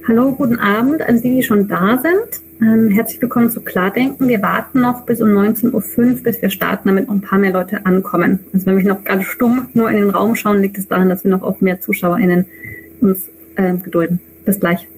Hallo, guten Abend an die schon da sind. Herzlich willkommen zu Klardenken. Wir warten noch bis um 19:05 Uhr, bis wir starten, damit noch ein paar mehr Leute ankommen. Also wenn wir noch ganz stumm nur in den Raum schauen, liegt es daran, dass wir noch auf mehr ZuschauerInnen uns gedulden. Bis gleich.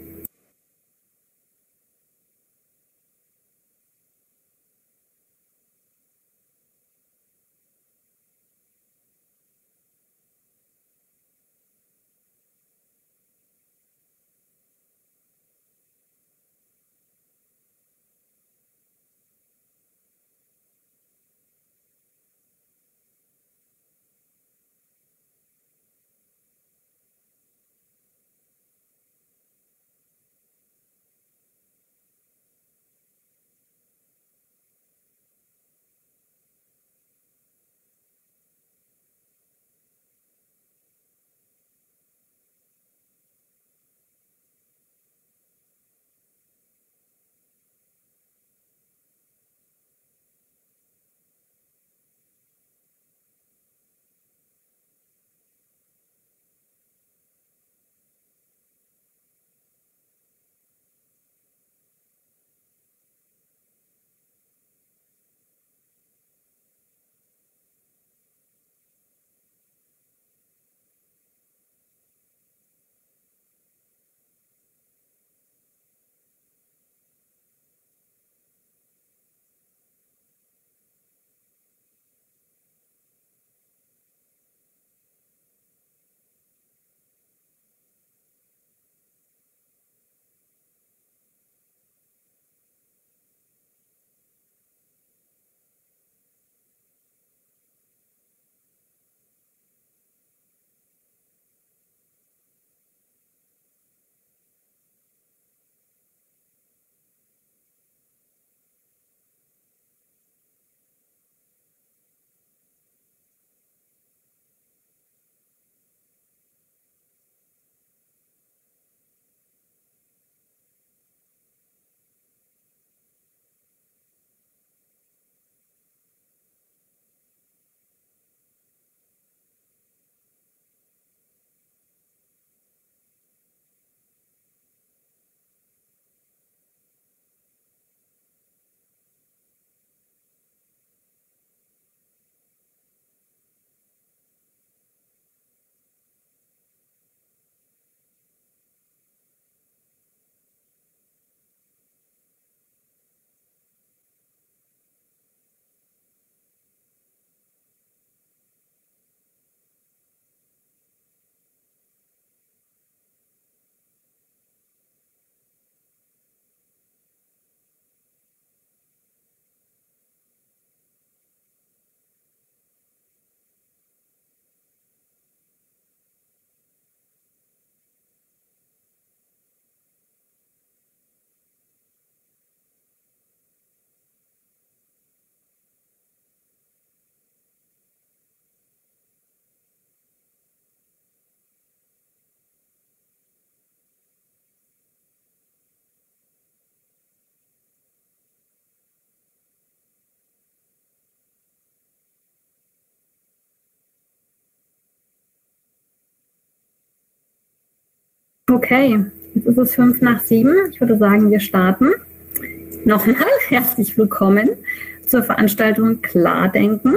Okay, jetzt ist es 6:55. Ich würde sagen, wir starten. Nochmal herzlich willkommen zur Veranstaltung Klardenken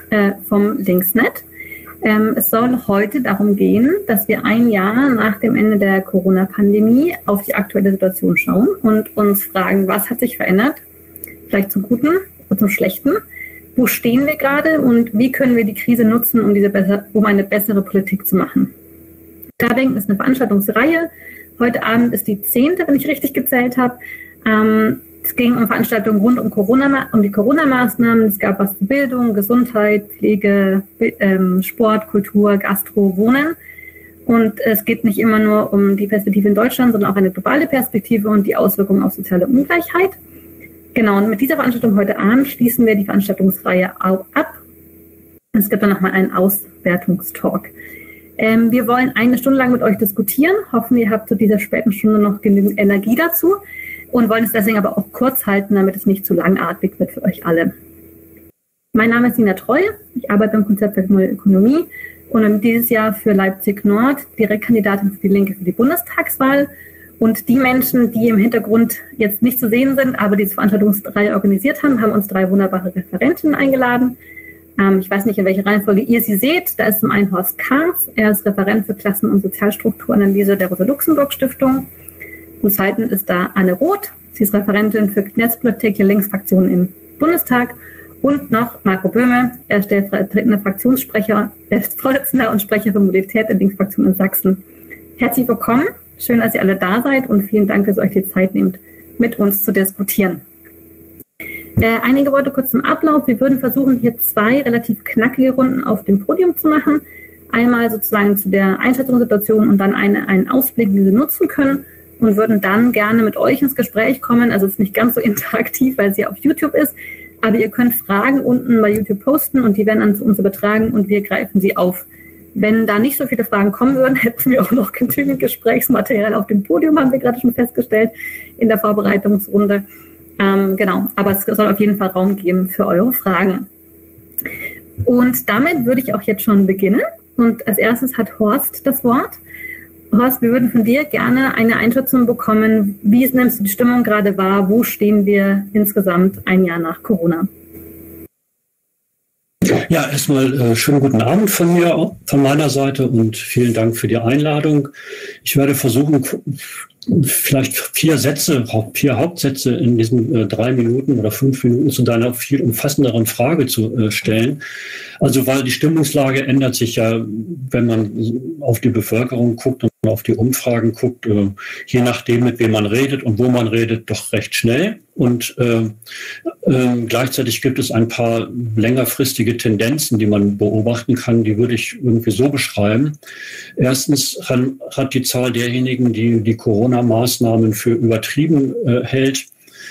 vom Linksnet. Es soll heute darum gehen, dass wir ein Jahr nach dem Ende der Corona-Pandemie auf die aktuelle Situation schauen und uns fragen, was hat sich verändert, vielleicht zum Guten oder zum Schlechten, wo stehen wir gerade und wie können wir die Krise nutzen, um eine bessere Politik zu machen. Klardenken ist eine Veranstaltungsreihe. Heute Abend ist die 10., wenn ich richtig gezählt habe. Es ging um Veranstaltungen rund um die Corona-Maßnahmen. Es gab was zu Bildung, Gesundheit, Pflege, Sport, Kultur, Gastro, Wohnen. Und es geht nicht immer nur um die Perspektive in Deutschland, sondern auch eine globale Perspektive und die Auswirkungen auf soziale Ungleichheit. Genau, und mit dieser Veranstaltung heute Abend schließen wir die Veranstaltungsreihe auch ab. Es gibt dann nochmal einen Auswertungstalk. Wir wollen eine Stunde lang mit euch diskutieren, hoffen, ihr habt zu dieser späten Stunde noch genügend Energie dazu und wollen es deswegen aber auch kurz halten, damit es nicht zu langatmig wird für euch alle. Mein Name ist Nina Treu, ich arbeite beim Konzept für Neue Ökonomie und dieses Jahr für Leipzig Nord Direktkandidatin für die Linke für die Bundestagswahl Und die Menschen, die im Hintergrund jetzt nicht zu sehen sind, aber diese Veranstaltungsreihe organisiert haben, haben uns 3 wunderbare Referentinnen eingeladen. Ich weiß nicht, in welcher Reihenfolge ihr sie seht. Da ist zum einen Horst Kahrs. Er ist Referent für Klassen- und Sozialstrukturanalyse der Rosa-Luxemburg-Stiftung. Zum Zweiten ist da Anne Roth. Sie ist Referentin für Netzpolitik der Linksfraktion im Bundestag. Und noch Marco Böhme. Er ist stellvertretender Fraktionssprecher, er ist Vorsitzender und Sprecher für Mobilität der Linksfraktion in Sachsen. Herzlich willkommen. Schön, dass ihr alle da seid und vielen Dank, dass ihr euch die Zeit nehmt, mit uns zu diskutieren. Einige Worte kurz zum Ablauf. Wir würden versuchen, hier 2 relativ knackige Runden auf dem Podium zu machen. Einmal sozusagen zu der Einschätzungssituation und dann einen Ausblick, wie Sie nutzen können, und würden dann gerne mit euch ins Gespräch kommen. Also es ist nicht ganz so interaktiv, weil es ja auf YouTube ist, aber ihr könnt Fragen unten bei YouTube posten und die werden dann zu uns übertragen und wir greifen sie auf. Wenn da nicht so viele Fragen kommen würden, hätten wir auch noch genügend Gesprächsmaterial auf dem Podium, haben wir gerade schon festgestellt, in der Vorbereitungsrunde. Genau, aber es soll auf jeden Fall Raum geben für eure Fragen. Und damit würde ich auch jetzt schon beginnen. Und als erstes hat Horst das Wort. Horst, wir würden von dir gerne eine Einschätzung bekommen. Wie nimmst du die Stimmung gerade wahr? Wo stehen wir insgesamt ein Jahr nach Corona? Ja, erstmal schönen guten Abend von mir, von meiner Seite und vielen Dank für die Einladung. Ich werde versuchen, vielleicht 4 Hauptsätze in diesen 3 Minuten oder 5 Minuten zu deiner viel umfassenderen Frage zu stellen. Also weil die Stimmungslage ändert sich ja, wenn man auf die Bevölkerung guckt und auf die Umfragen guckt, je nachdem, mit wem man redet und wo man redet, doch recht schnell. Und gleichzeitig gibt es ein paar längerfristige Tendenzen, die man beobachten kann, die würde ich irgendwie so beschreiben. Erstens hat die Zahl derjenigen, die die Corona-Maßnahmen für übertrieben hält,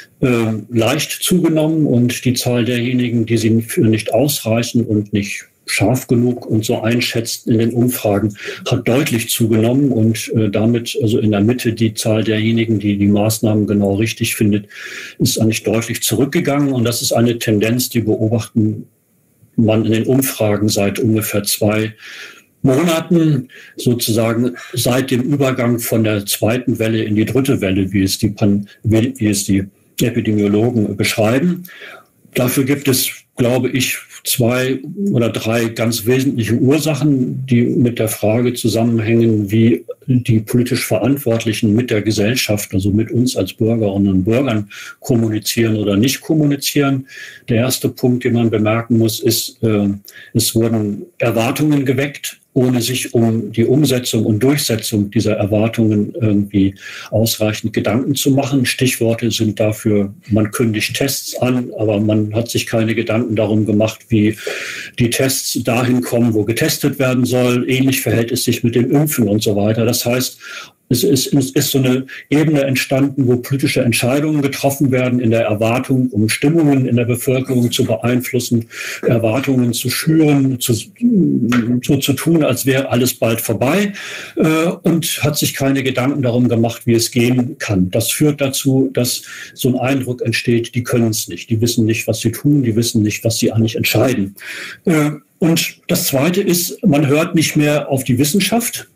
leicht zugenommen und die Zahl derjenigen, die sie für nicht ausreichend und nicht scharf genug und so einschätzt in den Umfragen, hat deutlich zugenommen und damit, also in der Mitte, die Zahl derjenigen, die die Maßnahmen genau richtig findet, ist eigentlich deutlich zurückgegangen. Und das ist eine Tendenz, die beobachten man in den Umfragen seit ungefähr 2 Monaten, sozusagen seit dem Übergang von der 2. Welle in die 3. Welle, wie es die Epidemiologen beschreiben. Dafür gibt es, glaube ich, 2 oder 3 ganz wesentliche Ursachen, die mit der Frage zusammenhängen, wie die politisch Verantwortlichen mit der Gesellschaft, also mit uns als Bürgerinnen und Bürgern, kommunizieren oder nicht kommunizieren. Der erste Punkt, den man bemerken muss, ist, es wurden Erwartungen geweckt, ohne sich um die Umsetzung und Durchsetzung dieser Erwartungen irgendwie ausreichend Gedanken zu machen. Stichworte sind dafür, man kündigt Tests an, aber man hat sich keine Gedanken darum gemacht, wie die Tests dahin kommen, wo getestet werden soll. Ähnlich verhält es sich mit dem Impfen und so weiter. Das heißt, es ist so eine Ebene entstanden, wo politische Entscheidungen getroffen werden in der Erwartung, um Stimmungen in der Bevölkerung zu beeinflussen, Erwartungen zu schüren, so zu tun, als wäre alles bald vorbei, und hat sich keine Gedanken darum gemacht, wie es gehen kann. Das führt dazu, dass so ein Eindruck entsteht, die können es nicht, die wissen nicht, was sie tun, die wissen nicht, was sie eigentlich entscheiden. Und das Zweite ist, man hört nicht mehr auf die Wissenschaft,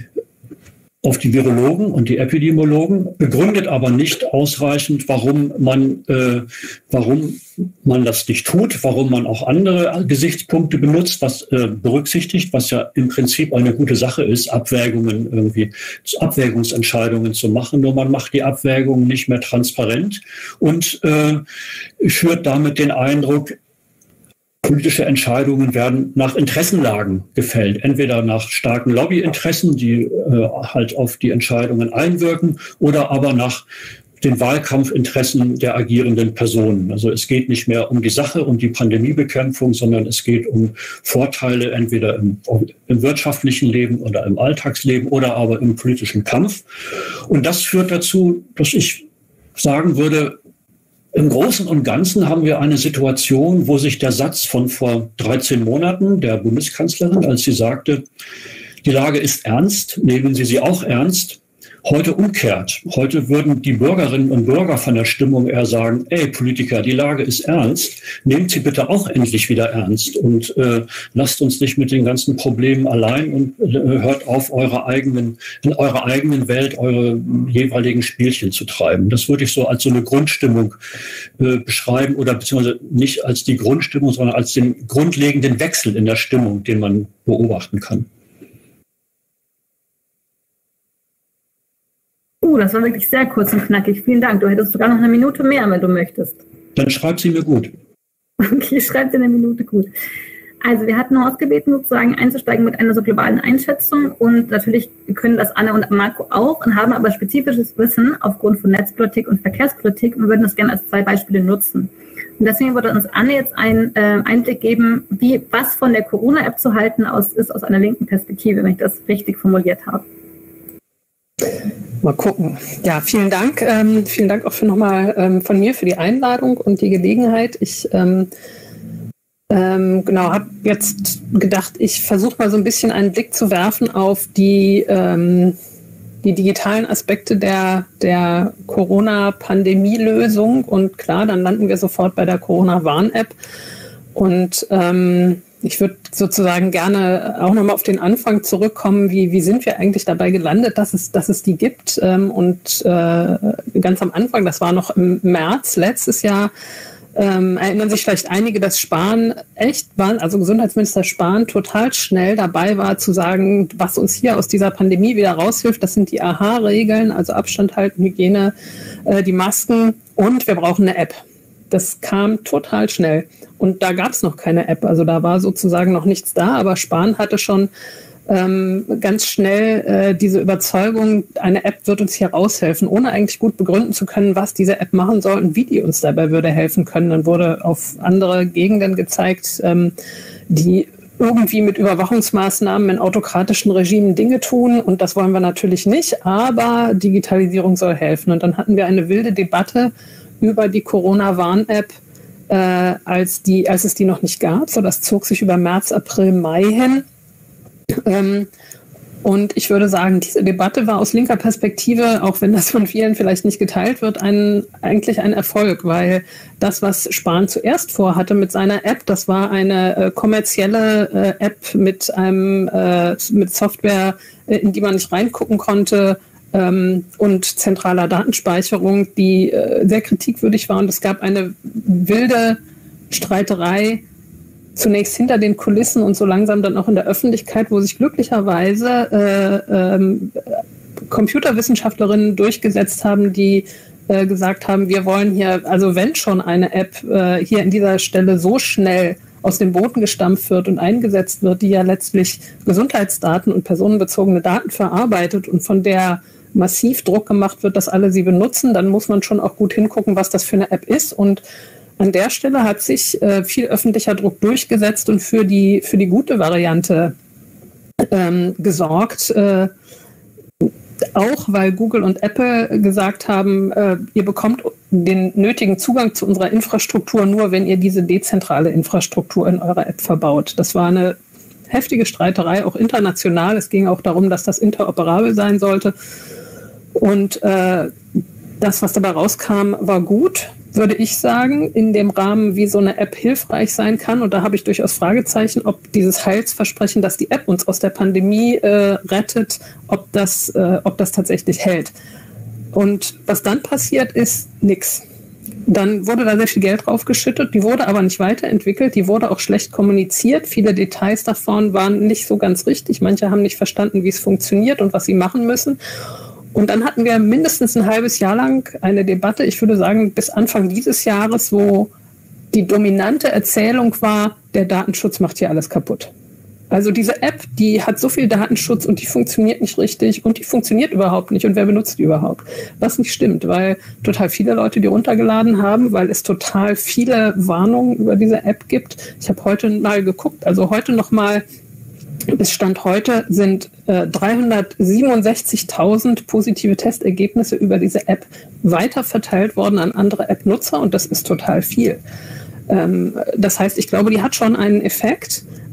auf die Virologen und die Epidemiologen, begründet aber nicht ausreichend, warum man das nicht tut, warum man auch andere Gesichtspunkte benutzt, was berücksichtigt, was ja im Prinzip eine gute Sache ist, Abwägungsentscheidungen zu machen. Nur man macht die Abwägungen nicht mehr transparent und führt damit den Eindruck, politische Entscheidungen werden nach Interessenlagen gefällt, entweder nach starken Lobbyinteressen, die halt auf die Entscheidungen einwirken, oder aber nach den Wahlkampfinteressen der agierenden Personen. Also es geht nicht mehr um die Sache, um die Pandemiebekämpfung, sondern es geht um Vorteile entweder im wirtschaftlichen Leben oder im Alltagsleben oder aber im politischen Kampf. Und das führt dazu, dass ich sagen würde, im Großen und Ganzen haben wir eine Situation, wo sich der Satz von vor 13 Monaten der Bundeskanzlerin, als sie sagte, die Lage ist ernst, nehmen Sie sie auch ernst, heute umkehrt. Heute würden die Bürgerinnen und Bürger von der Stimmung eher sagen, ey Politiker, die Lage ist ernst, nehmt sie bitte auch endlich wieder ernst und lasst uns nicht mit den ganzen Problemen allein und hört auf, in eurer eigenen Welt eure jeweiligen Spielchen zu treiben. Das würde ich so als so eine Grundstimmung beschreiben oder beziehungsweise nicht als die Grundstimmung, sondern als den grundlegenden Wechsel in der Stimmung, den man beobachten kann. Das war wirklich sehr kurz und knackig. Vielen Dank. Du hättest sogar noch eine Minute mehr, wenn du möchtest. Dann schreib sie mir gut. Okay, schreib dir eine Minute gut. Also wir hatten Horst gebeten, sozusagen einzusteigen mit einer so globalen Einschätzung und natürlich können das Anne und Marco auch und haben aber spezifisches Wissen aufgrund von Netzpolitik und Verkehrspolitik und würden das gerne als 2 Beispiele nutzen. Und deswegen würde uns Anne jetzt einen Einblick geben, was von der Corona-App zu halten ist aus einer linken Perspektive, wenn ich das richtig formuliert habe. Mal gucken. Ja, vielen Dank. Vielen Dank auch nochmal von mir für die Einladung und die Gelegenheit. Ich habe jetzt gedacht, ich versuche mal so ein bisschen einen Blick zu werfen auf die digitalen Aspekte der Corona-Pandemie-Lösung. Und klar, dann landen wir sofort bei der Corona-Warn-App. Und ich würde sozusagen gerne auch nochmal auf den Anfang zurückkommen. Wie sind wir eigentlich dabei gelandet, dass es die gibt? Und ganz am Anfang, das war noch im März letztes Jahr, erinnern sich vielleicht einige, dass Spahn also Gesundheitsminister Spahn total schnell dabei war zu sagen, was uns hier aus dieser Pandemie wieder raushilft, das sind die AHA-Regeln, also Abstand halten, Hygiene, die Masken und wir brauchen eine App. Das kam total schnell. Und da gab es noch keine App. Also da war sozusagen noch nichts da. Aber Spahn hatte schon ganz schnell diese Überzeugung, eine App wird uns hier raushelfen, ohne eigentlich gut begründen zu können, was diese App machen soll und wie die uns dabei würde helfen können. Dann wurde auf andere Gegenden gezeigt, die irgendwie mit Überwachungsmaßnahmen in autokratischen Regimen Dinge tun. Und das wollen wir natürlich nicht. Aber Digitalisierung soll helfen. Und dann hatten wir eine wilde Debatte über die Corona-Warn-App, als es die noch nicht gab. So, das zog sich über März, April, Mai hin. Und ich würde sagen, diese Debatte war aus linker Perspektive, auch wenn das von vielen vielleicht nicht geteilt wird, eigentlich ein Erfolg, weil das, was Spahn zuerst vorhatte mit seiner App, das war eine kommerzielle App mit Software, in die man nicht reingucken konnte, und zentraler Datenspeicherung, die sehr kritikwürdig war. Und es gab eine wilde Streiterei zunächst hinter den Kulissen und so langsam dann auch in der Öffentlichkeit, wo sich glücklicherweise Computerwissenschaftlerinnen durchgesetzt haben, die gesagt haben, wir wollen hier, also wenn schon eine App hier an dieser Stelle so schnell aus dem Boden gestampft wird und eingesetzt wird, die ja letztlich Gesundheitsdaten und personenbezogene Daten verarbeitet und von der massiv Druck gemacht wird, dass alle sie benutzen, dann muss man schon auch gut hingucken, was das für eine App ist. Und an der Stelle hat sich viel öffentlicher Druck durchgesetzt und für die gute Variante gesorgt. Auch weil Google und Apple gesagt haben, ihr bekommt den nötigen Zugang zu unserer Infrastruktur nur, wenn ihr diese dezentrale Infrastruktur in eurer App verbaut. Das war eine heftige Streiterei, auch international. Es ging auch darum, dass das interoperabel sein sollte. Und das, was dabei rauskam, war gut, würde ich sagen, in dem Rahmen, wie so eine App hilfreich sein kann. Und da habe ich durchaus Fragezeichen, ob dieses Heilsversprechen, dass die App uns aus der Pandemie rettet, ob das tatsächlich hält. Und was dann passiert, ist nichts. Dann wurde da sehr viel Geld draufgeschüttet, die wurde aber nicht weiterentwickelt, die wurde auch schlecht kommuniziert. Viele Details davon waren nicht so ganz richtig. Manche haben nicht verstanden, wie es funktioniert und was sie machen müssen. Und dann hatten wir mindestens ein halbes Jahr lang eine Debatte, ich würde sagen bis Anfang dieses Jahres, wo die dominante Erzählung war, der Datenschutz macht hier alles kaputt. Also diese App, die hat so viel Datenschutz und die funktioniert nicht richtig und die funktioniert überhaupt nicht und wer benutzt die überhaupt? Was nicht stimmt, weil total viele Leute die runtergeladen haben, weil es total viele Warnungen über diese App gibt. Ich habe heute mal geguckt, also heute nochmal, bis Stand heute sind 367.000 positive Testergebnisse über diese App weiter verteilt worden an andere App-Nutzer und das ist total viel. Das heißt, ich glaube, die hat schon einen Effekt,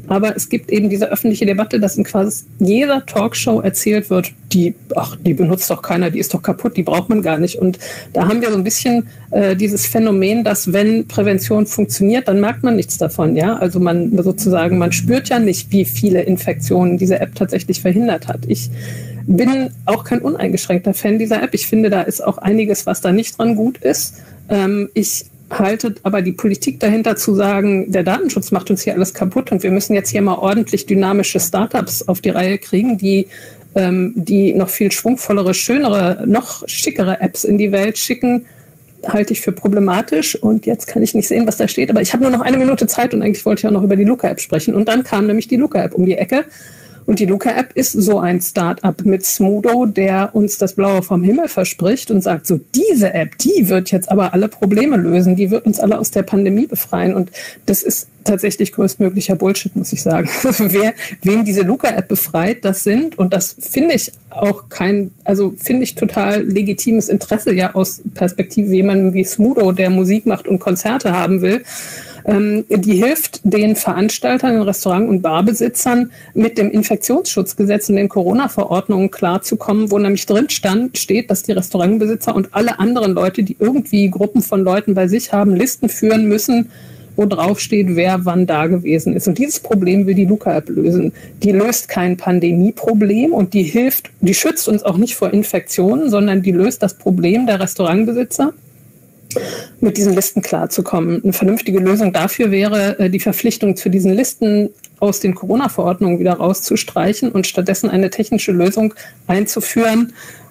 Aber es gibt eben diese öffentliche Debatte, dass in quasi jeder Talkshow erzählt wird, die benutzt doch keiner, die ist doch kaputt, die braucht man gar nicht. Und da haben wir so ein bisschen dieses Phänomen, dass wenn Prävention funktioniert, dann merkt man nichts davon. Ja? Also man spürt ja nicht, wie viele Infektionen diese App tatsächlich verhindert hat. Ich bin auch kein uneingeschränkter Fan dieser App. Ich finde, da ist auch einiges, was da nicht dran gut ist. Ich halte aber die Politik dahinter zu sagen, der Datenschutz macht uns hier alles kaputt und wir müssen jetzt hier mal ordentlich dynamische Startups auf die Reihe kriegen, die noch viel schwungvollere, schönere, noch schickere Apps in die Welt schicken, halte ich für problematisch. Und jetzt kann ich nicht sehen, was da steht, aber ich habe nur noch 1 Minute Zeit und eigentlich wollte ich auch noch über die Luca-App sprechen. Und dann kam nämlich die Luca-App um die Ecke. Und die Luca-App ist so ein Start-up mit Smudo, der uns das Blaue vom Himmel verspricht und sagt, so diese App, die wird jetzt aber alle Probleme lösen, die wird uns alle aus der Pandemie befreien. Und das ist tatsächlich größtmöglicher Bullshit, muss ich sagen. Wen diese Luca-App befreit, das sind, und das finde ich auch finde ich total legitimes Interesse, ja aus Perspektive jemandem wie Smudo, der Musik macht und Konzerte haben will. Die hilft den Veranstaltern, den Restaurant- und Barbesitzern mit dem Infektionsschutzgesetz und den Corona-Verordnungen klarzukommen, wo nämlich drin steht, dass die Restaurantbesitzer und alle anderen Leute, die irgendwie Gruppen von Leuten bei sich haben, Listen führen müssen, wo drauf steht, wer wann da gewesen ist. Und dieses Problem will die Luca-App lösen. Die löst kein Pandemieproblem und die schützt uns auch nicht vor Infektionen, sondern die löst das Problem der Restaurantbesitzer, mit diesen Listen klarzukommen. Eine vernünftige Lösung dafür wäre, die Verpflichtung zu diesen Listen aus den Corona-Verordnungen wieder rauszustreichen und stattdessen eine technische Lösung einzuführen,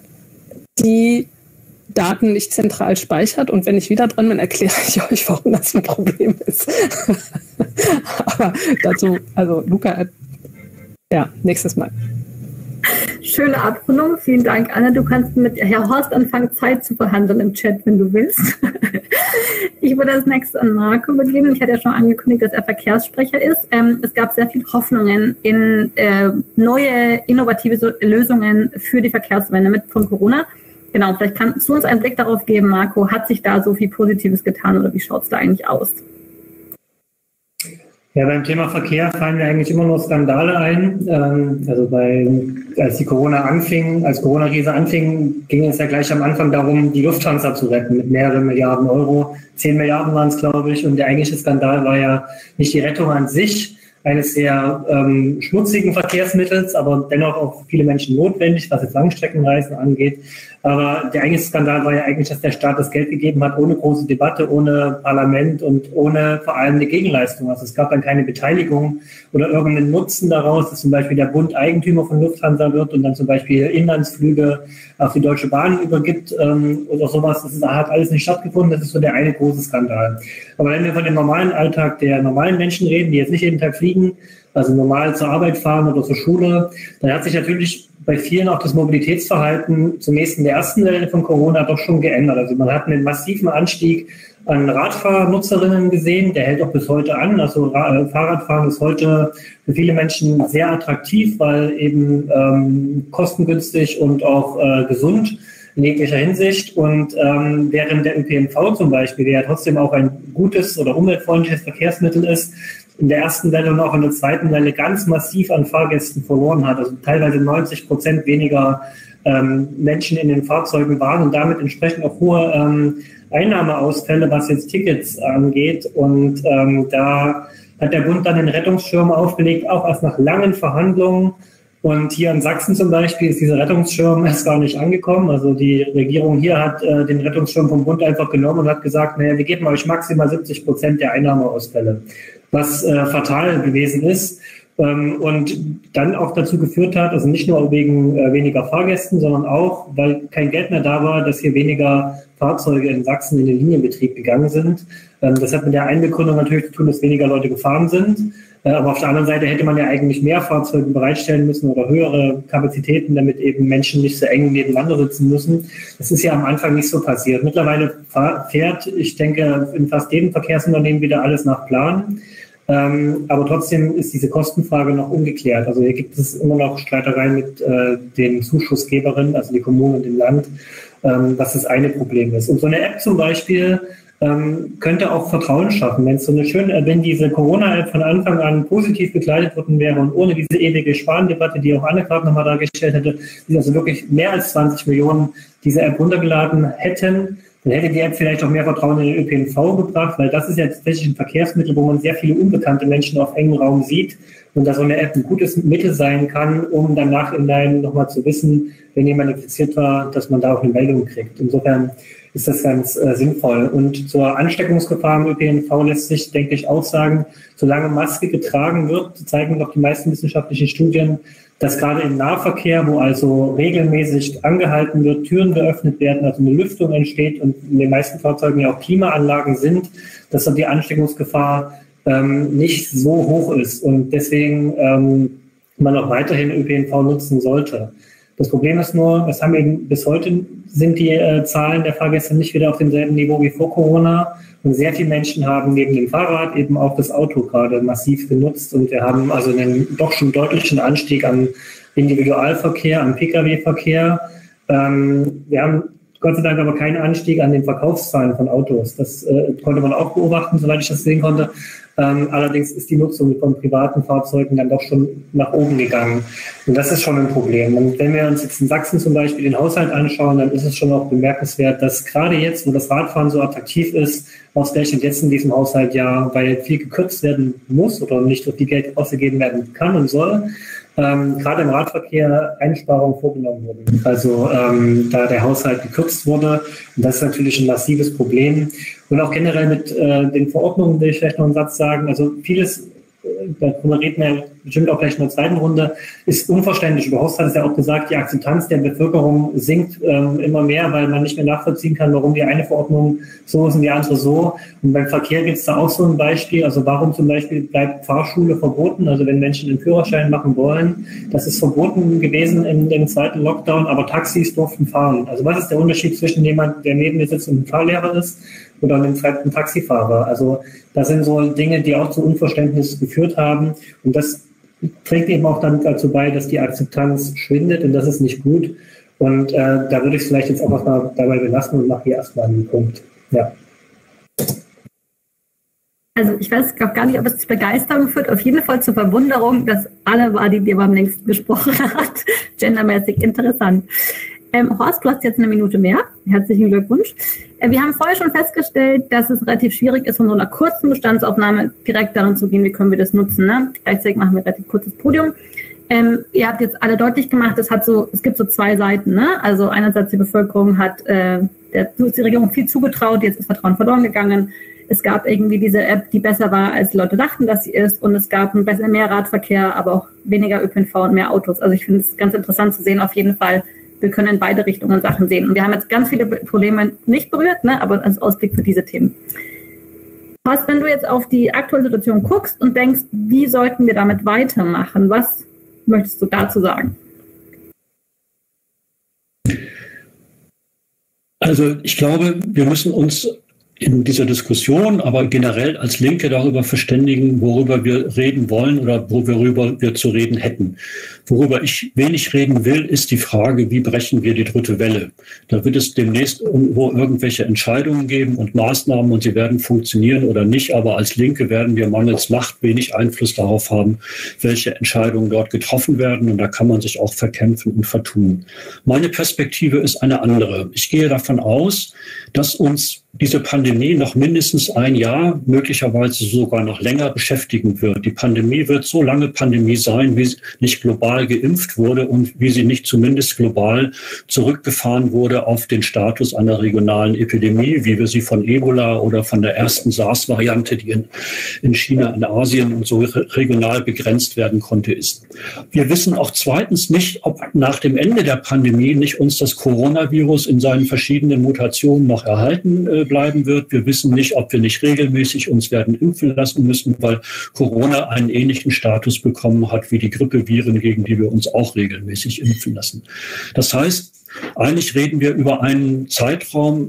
die Daten nicht zentral speichert. Und wenn ich wieder dran bin, erkläre ich euch, warum das ein Problem ist. Aber dazu, also Luca-App, ja, nächstes Mal. Schöne Abrundung. Vielen Dank, Anna. Du kannst mit Herr Horst anfangen, Zeit zu verhandeln im Chat, wenn du willst. Ich würde als nächstes an Marco beginnen. Ich hatte ja schon angekündigt, dass er Verkehrssprecher ist. Es gab sehr viel Hoffnungen in neue, innovative Lösungen für die Verkehrswende von Corona. Genau, vielleicht kannst du uns einen Blick darauf geben, Marco. Hat sich da so viel Positives getan oder wie schaut es da eigentlich aus? Ja, beim Thema Verkehr fallen mir eigentlich immer nur Skandale ein. Als die Corona-Krise anfing, ging es ja gleich am Anfang darum, die Lufthansa zu retten mit mehreren Milliarden Euro. 10 Milliarden waren es, glaube ich. Und der eigentliche Skandal war ja nicht die Rettung an sich eines sehr schmutzigen Verkehrsmittels, aber dennoch auch viele Menschen notwendig, was jetzt Langstreckenreisen angeht. Aber der eigentliche Skandal war ja eigentlich, dass der Staat das Geld gegeben hat, ohne große Debatte, ohne Parlament und ohne vor allem eine Gegenleistung. Also es gab dann keine Beteiligung oder irgendeinen Nutzen daraus, dass zum Beispiel der Bund Eigentümer von Lufthansa wird und dann zum Beispiel Inlandsflüge auf die Deutsche Bahn übergibt oder sowas. Das hat alles nicht stattgefunden. Das ist so der eine große Skandal. Aber wenn wir von dem normalen Alltag der normalen Menschen reden, die jetzt nicht jeden Tag fliegen, also normal zur Arbeit fahren oder zur Schule, dann hat sich natürlich bei vielen auch das Mobilitätsverhalten zunächst in der ersten Welle von Corona doch schon geändert. Also man hat einen massiven Anstieg an Radfahrnutzerinnen gesehen, der hält auch bis heute an. Also Fahrradfahren ist heute für viele Menschen sehr attraktiv, weil eben kostengünstig und auch gesund in jeglicher Hinsicht. Und während der ÖPNV zum Beispiel, der ja trotzdem auch ein gutes oder umweltfreundliches Verkehrsmittel ist, in der ersten Welle und auch in der zweiten Welle ganz massiv an Fahrgästen verloren hat. Also teilweise 90% weniger Menschen in den Fahrzeugen waren und damit entsprechend auch hohe Einnahmeausfälle, was jetzt Tickets angeht. Und da hat der Bund dann den Rettungsschirm aufgelegt, auch erst nach langen Verhandlungen. Und hier in Sachsen zum Beispiel ist dieser Rettungsschirm erst gar nicht angekommen. Also die Regierung hier hat den Rettungsschirm vom Bund einfach genommen und hat gesagt, naja, wir geben euch maximal 70% der Einnahmeausfälle, was fatal gewesen ist. Und dann auch dazu geführt hat, also nicht nur wegen weniger Fahrgästen, sondern auch, weil kein Geld mehr da war, dass hier weniger Fahrzeuge in Sachsen in den Linienbetrieb gegangen sind. Das hat mit der Einbegründung natürlich zu tun, dass weniger Leute gefahren sind. Aber auf der anderen Seite hätte man ja eigentlich mehr Fahrzeuge bereitstellen müssen oder höhere Kapazitäten, damit eben Menschen nicht so eng nebeneinander sitzen müssen. Das ist ja am Anfang nicht so passiert. Mittlerweile fährt, ich denke, in fast jedem Verkehrsunternehmen wieder alles nach Plan. Aber trotzdem ist diese Kostenfrage noch ungeklärt. Also hier gibt es immer noch Streitereien mit den Zuschussgeberinnen, also die Kommunen und dem Land, was das eine Problem ist. Und so eine App zum Beispiel könnte auch Vertrauen schaffen. Wenn diese Corona-App von Anfang an positiv begleitet worden wäre und ohne diese ewige Spandebatte, die auch Anne gerade nochmal dargestellt hätte, die also wirklich mehr als 20 Millionen diese App runtergeladen hätten, dann hätte die App vielleicht auch mehr Vertrauen in den ÖPNV gebracht, weil das ist ja tatsächlich ein Verkehrsmittel, wo man sehr viele unbekannte Menschen auf engem Raum sieht und da so eine App ein gutes Mittel sein kann, um dann nachhinein nochmal zu wissen, wenn jemand infiziert war, dass man da auch eine Meldung kriegt. Insofern ist das ganz sinnvoll. Und zur Ansteckungsgefahr im ÖPNV lässt sich, denke ich, auch sagen, solange Maske getragen wird, zeigen doch die meisten wissenschaftlichen Studien, dass gerade im Nahverkehr, wo also regelmäßig angehalten wird, Türen geöffnet werden, also eine Lüftung entsteht und in den meisten Fahrzeugen ja auch Klimaanlagen sind, dass dort die Ansteckungsgefahr nicht so hoch ist und deswegen man auch weiterhin ÖPNV nutzen sollte. Das Problem ist nur, es haben eben bis heute sind die Zahlen der Fahrgäste nicht wieder auf demselben Niveau wie vor Corona. Und sehr viele Menschen haben neben dem Fahrrad eben auch das Auto gerade massiv genutzt. Und wir haben also einen doch schon deutlichen Anstieg am Individualverkehr, am Pkw-Verkehr. Wir haben Gott sei Dank aber keinen Anstieg an den Verkaufszahlen von Autos. Das konnte man auch beobachten, soweit ich das sehen konnte. Allerdings ist die Nutzung von privaten Fahrzeugen dann doch schon nach oben gegangen. Und das ist schon ein Problem. Und wenn wir uns jetzt in Sachsen zum Beispiel den Haushalt anschauen, dann ist es schon auch bemerkenswert, dass gerade jetzt, wo das Radfahren so attraktiv ist, ausgerechnet jetzt in diesem Haushalt ja, weil viel gekürzt werden muss oder nicht so viel Geld ausgegeben werden kann und soll, gerade im Radverkehr Einsparungen vorgenommen wurden. Also da der Haushalt gekürzt wurde. Und das ist natürlich ein massives Problem. Und auch generell mit den Verordnungen will ich vielleicht noch einen Satz sagen. Also vieles, darüber reden wir bestimmt auch gleich in der zweiten Runde, ist unverständlich. Über Horst hat es ja auch gesagt, die Akzeptanz der Bevölkerung sinkt immer mehr, weil man nicht mehr nachvollziehen kann, warum die eine Verordnung so ist und die andere so. Und beim Verkehr gibt es da auch so ein Beispiel. Also warum zum Beispiel bleibt Fahrschule verboten? Also wenn Menschen den Führerschein machen wollen, das ist verboten gewesen im zweiten Lockdown, aber Taxis durften fahren. Also was ist der Unterschied zwischen jemandem, der neben mir sitzt und ein Fahrlehrer ist, oder einem fremden Taxifahrer? Also das sind so Dinge, die auch zu Unverständnis geführt haben. Und das trägt eben auch dann dazu bei, dass die Akzeptanz schwindet und das ist nicht gut. Und da würde ich es vielleicht jetzt auch mal dabei belassen und mache hier erstmal einen Punkt. Ja. Also ich weiß gar nicht, ob es zu Begeisterung führt, auf jeden Fall zur Verwunderung, dass Anne war, die beim längsten gesprochen hat. Gendermäßig interessant. Horst, du hast jetzt eine Minute mehr. Herzlichen Glückwunsch. Wir haben vorher schon festgestellt, dass es relativ schwierig ist, von so einer kurzen Bestandsaufnahme direkt daran zu gehen, wie können wir das nutzen. Ne? Gleichzeitig machen wir ein relativ kurzes Podium. Ihr habt jetzt alle deutlich gemacht, es gibt so zwei Seiten. Ne? Also einerseits die Bevölkerung hat der Regierung viel zugetraut, jetzt ist Vertrauen verloren gegangen. Es gab irgendwie diese App, die besser war, als die Leute dachten, dass sie ist. Und es gab mehr Radverkehr, aber auch weniger ÖPNV und mehr Autos. Also ich finde es ganz interessant zu sehen, auf jeden Fall. Wir können in beide Richtungen Sachen sehen. Und wir haben jetzt ganz viele Probleme nicht berührt, ne, aber als Ausblick für diese Themen. Horst, wenn du jetzt auf die aktuelle Situation guckst und denkst, wie sollten wir damit weitermachen? Was möchtest du dazu sagen? Also ich glaube, wir müssen uns in dieser Diskussion, aber generell als Linke darüber verständigen, worüber wir reden wollen oder worüber wir zu reden hätten. Worüber ich wenig reden will, ist die Frage, wie brechen wir die dritte Welle? Da wird es demnächst irgendwo irgendwelche Entscheidungen geben und Maßnahmen und sie werden funktionieren oder nicht. Aber als Linke werden wir mangels Macht wenig Einfluss darauf haben, welche Entscheidungen dort getroffen werden. Und da kann man sich auch verkämpfen und vertun. Meine Perspektive ist eine andere. Ich gehe davon aus, dass uns diese Pandemie noch mindestens ein Jahr, möglicherweise sogar noch länger beschäftigen wird. Die Pandemie wird so lange Pandemie sein, wie sie nicht global geimpft wurde und wie sie nicht zumindest global zurückgefahren wurde auf den Status einer regionalen Epidemie, wie wir sie von Ebola oder von der ersten SARS-Variante, die in China, in Asien und so regional begrenzt werden konnte, ist. Wir wissen auch zweitens nicht, ob nach dem Ende der Pandemie nicht uns das Coronavirus in seinen verschiedenen Mutationen noch erhalten bleiben wird. Wir wissen nicht, ob wir nicht regelmäßig uns werden impfen lassen müssen, weil Corona einen ähnlichen Status bekommen hat wie die Grippeviren, gegen die wir uns auch regelmäßig impfen lassen. Das heißt, eigentlich reden wir über einen Zeitraum,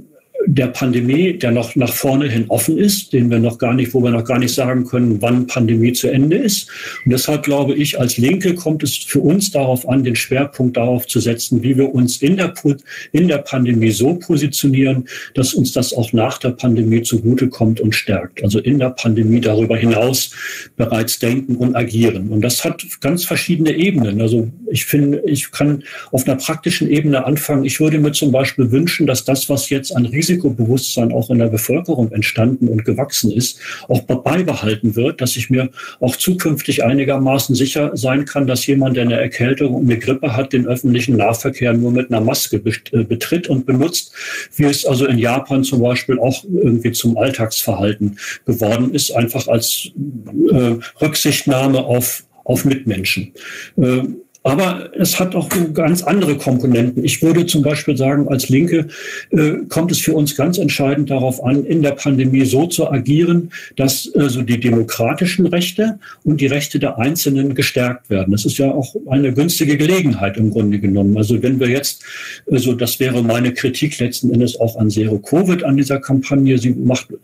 der Pandemie, der noch nach vorne hin offen ist, wo wir noch gar nicht sagen können, wann Pandemie zu Ende ist. Und deshalb glaube ich, als Linke kommt es für uns darauf an, den Schwerpunkt darauf zu setzen, wie wir uns in der Pandemie so positionieren, dass uns das auch nach der Pandemie zugutekommt und stärkt. Also in der Pandemie darüber hinaus bereits denken und agieren. Und das hat ganz verschiedene Ebenen. Also ich finde, ich kann auf einer praktischen Ebene anfangen. Ich würde mir zum Beispiel wünschen, dass das, was jetzt an Risikobewusstsein auch in der Bevölkerung entstanden und gewachsen ist, auch beibehalten wird, dass ich mir auch zukünftig einigermaßen sicher sein kann, dass jemand, der eine Erkältung und eine Grippe hat, den öffentlichen Nahverkehr nur mit einer Maske betritt und benutzt, wie es also in Japan zum Beispiel auch irgendwie zum Alltagsverhalten geworden ist, einfach als Rücksichtnahme auf Mitmenschen. Aber es hat auch ganz andere Komponenten. Ich würde zum Beispiel sagen, als Linke kommt es für uns ganz entscheidend darauf an, in der Pandemie so zu agieren, dass so die demokratischen Rechte und die Rechte der Einzelnen gestärkt werden. Das ist ja auch eine günstige Gelegenheit im Grunde genommen. Also wenn wir jetzt, also das wäre meine Kritik letzten Endes auch an Zero Covid an dieser Kampagne. Sie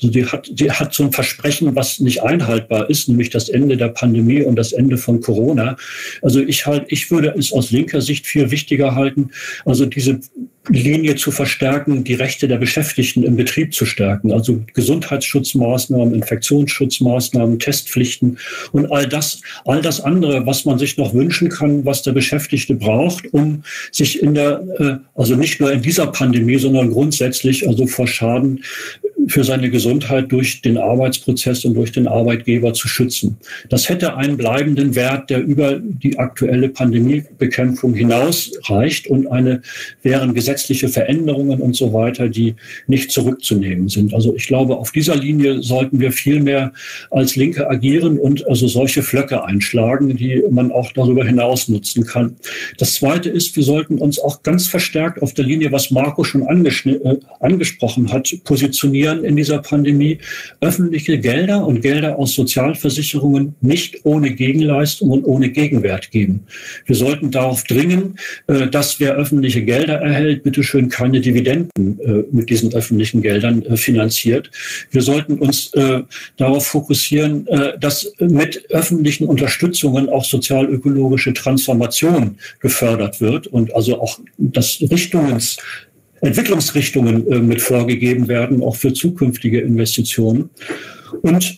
hat so ein Versprechen, was nicht einhaltbar ist, nämlich das Ende der Pandemie und das Ende von Corona. Also ich würde es aus linker Sicht viel wichtiger halten, also diese Linie zu verstärken, die Rechte der Beschäftigten im Betrieb zu stärken, also Gesundheitsschutzmaßnahmen, Infektionsschutzmaßnahmen, Testpflichten und all das andere, was man sich noch wünschen kann, was der Beschäftigte braucht, um sich also nicht nur in dieser Pandemie, sondern grundsätzlich also vor Schaden für seine Gesundheit durch den Arbeitsprozess und durch den Arbeitgeber zu schützen. Das hätte einen bleibenden Wert, der über die aktuelle Pandemiebekämpfung hinaus reicht und wären gesetzliche Veränderungen und so weiter, die nicht zurückzunehmen sind. Also ich glaube, auf dieser Linie sollten wir viel mehr als Linke agieren und also solche Flöcke einschlagen, die man auch darüber hinaus nutzen kann. Das Zweite ist, wir sollten uns auch ganz verstärkt auf der Linie, was Marco schon angesprochen hat, positionieren in dieser Pandemie, öffentliche Gelder und Gelder aus Sozialversicherungen nicht ohne Gegenleistung und ohne Gegenwert geben. Wir sollten darauf dringen, dass wer öffentliche Gelder erhält, bitteschön keine Dividenden mit diesen öffentlichen Geldern finanziert. Wir sollten uns darauf fokussieren, dass mit öffentlichen Unterstützungen auch sozialökologische Transformation gefördert wird und also auch das Entwicklungsrichtungen mit vorgegeben werden, auch für zukünftige Investitionen. Und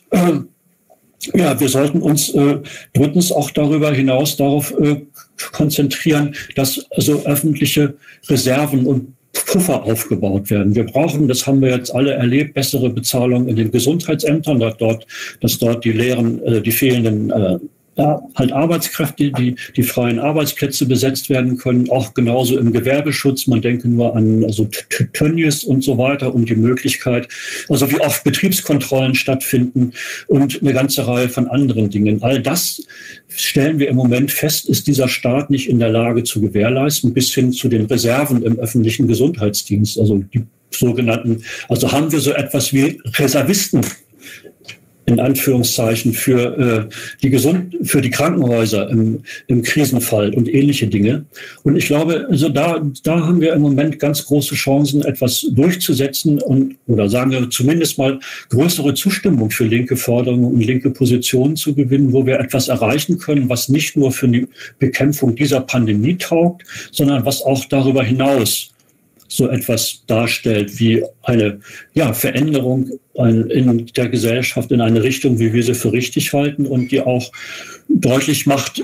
wir sollten uns drittens auch darüber hinaus darauf konzentrieren, dass also öffentliche Reserven und Puffer aufgebaut werden. Wir brauchen, das haben wir jetzt alle erlebt, bessere Bezahlung in den Gesundheitsämtern, dass dort die fehlenden Arbeitskräfte, die freien Arbeitsplätze besetzt werden können, auch genauso im Gewerbeschutz. Man denke nur an also Tönnies und so weiter und die Möglichkeit, also wie oft Betriebskontrollen stattfinden und eine ganze Reihe von anderen Dingen. All das stellen wir im Moment fest, ist dieser Staat nicht in der Lage zu gewährleisten, bis hin zu den Reserven im öffentlichen Gesundheitsdienst. Also die sogenannten, also haben wir so etwas wie Reservisten in Anführungszeichen für die Krankenhäuser im Krisenfall und ähnliche Dinge. Und ich glaube, also da haben wir im Moment ganz große Chancen, etwas durchzusetzen oder sagen wir zumindest mal größere Zustimmung für linke Forderungen und linke Positionen zu gewinnen, wo wir etwas erreichen können, was nicht nur für die Bekämpfung dieser Pandemie taugt, sondern was auch darüber hinaus so etwas darstellt wie eine Veränderung in der Gesellschaft in eine Richtung, wie wir sie für richtig halten und die auch deutlich macht,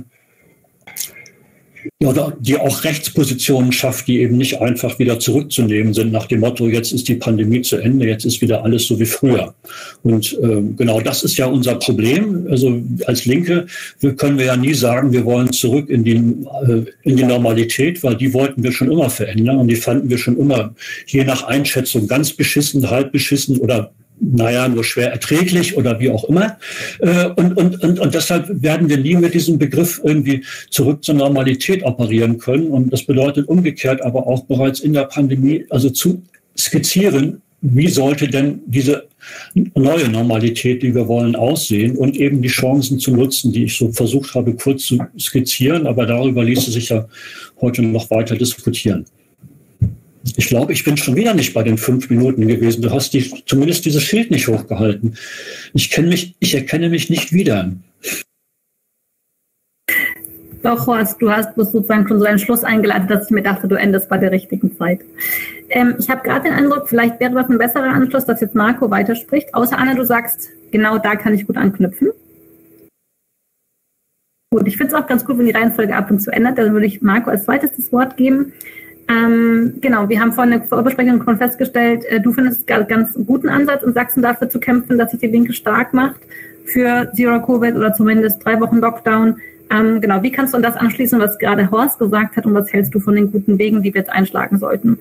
die auch Rechtspositionen schafft, die eben nicht einfach wieder zurückzunehmen sind nach dem Motto, jetzt ist die Pandemie zu Ende, jetzt ist wieder alles so wie früher. Und genau das ist ja unser Problem. Also als Linke können wir ja nie sagen, wir wollen zurück in die Normalität, weil die wollten wir schon immer verändern und die fanden wir schon immer je nach Einschätzung ganz beschissen, halb beschissen oder nur schwer erträglich oder wie auch immer. Und deshalb werden wir nie mit diesem Begriff irgendwie zurück zur Normalität operieren können. Und das bedeutet umgekehrt aber auch bereits in der Pandemie, also zu skizzieren, wie sollte denn diese neue Normalität, die wir wollen, aussehen und eben die Chancen zu nutzen, die ich so versucht habe, kurz zu skizzieren. Aber darüber ließe sich ja heute noch weiter diskutieren. Ich glaube, ich bin schon wieder nicht bei den 5 Minuten gewesen. Du hast zumindest dieses Schild nicht hochgehalten. Ich erkenne mich nicht wieder. Doch, Horst, du hast sozusagen schon so einen Schluss eingeleitet, dass ich mir dachte, du endest bei der richtigen Zeit. Ich habe gerade den Eindruck, vielleicht wäre das ein besserer Anschluss, dass jetzt Marco weiterspricht. Außer Anna, du sagst, genau da kann ich gut anknüpfen. Gut, ich finde es auch ganz gut, wenn die Reihenfolge ab und zu ändert. Dann würde ich Marco als zweites das Wort geben. Genau, wir haben vorhin in der Vorbesprechung schon festgestellt, du findest einen ganz guten Ansatz, in Sachsen dafür zu kämpfen, dass sich die Linke stark macht für Zero-Covid oder zumindest 3 Wochen Lockdown. Genau, wie kannst du an das anschließen, was gerade Horst gesagt hat und was hältst du von den guten Wegen, die wir jetzt einschlagen sollten?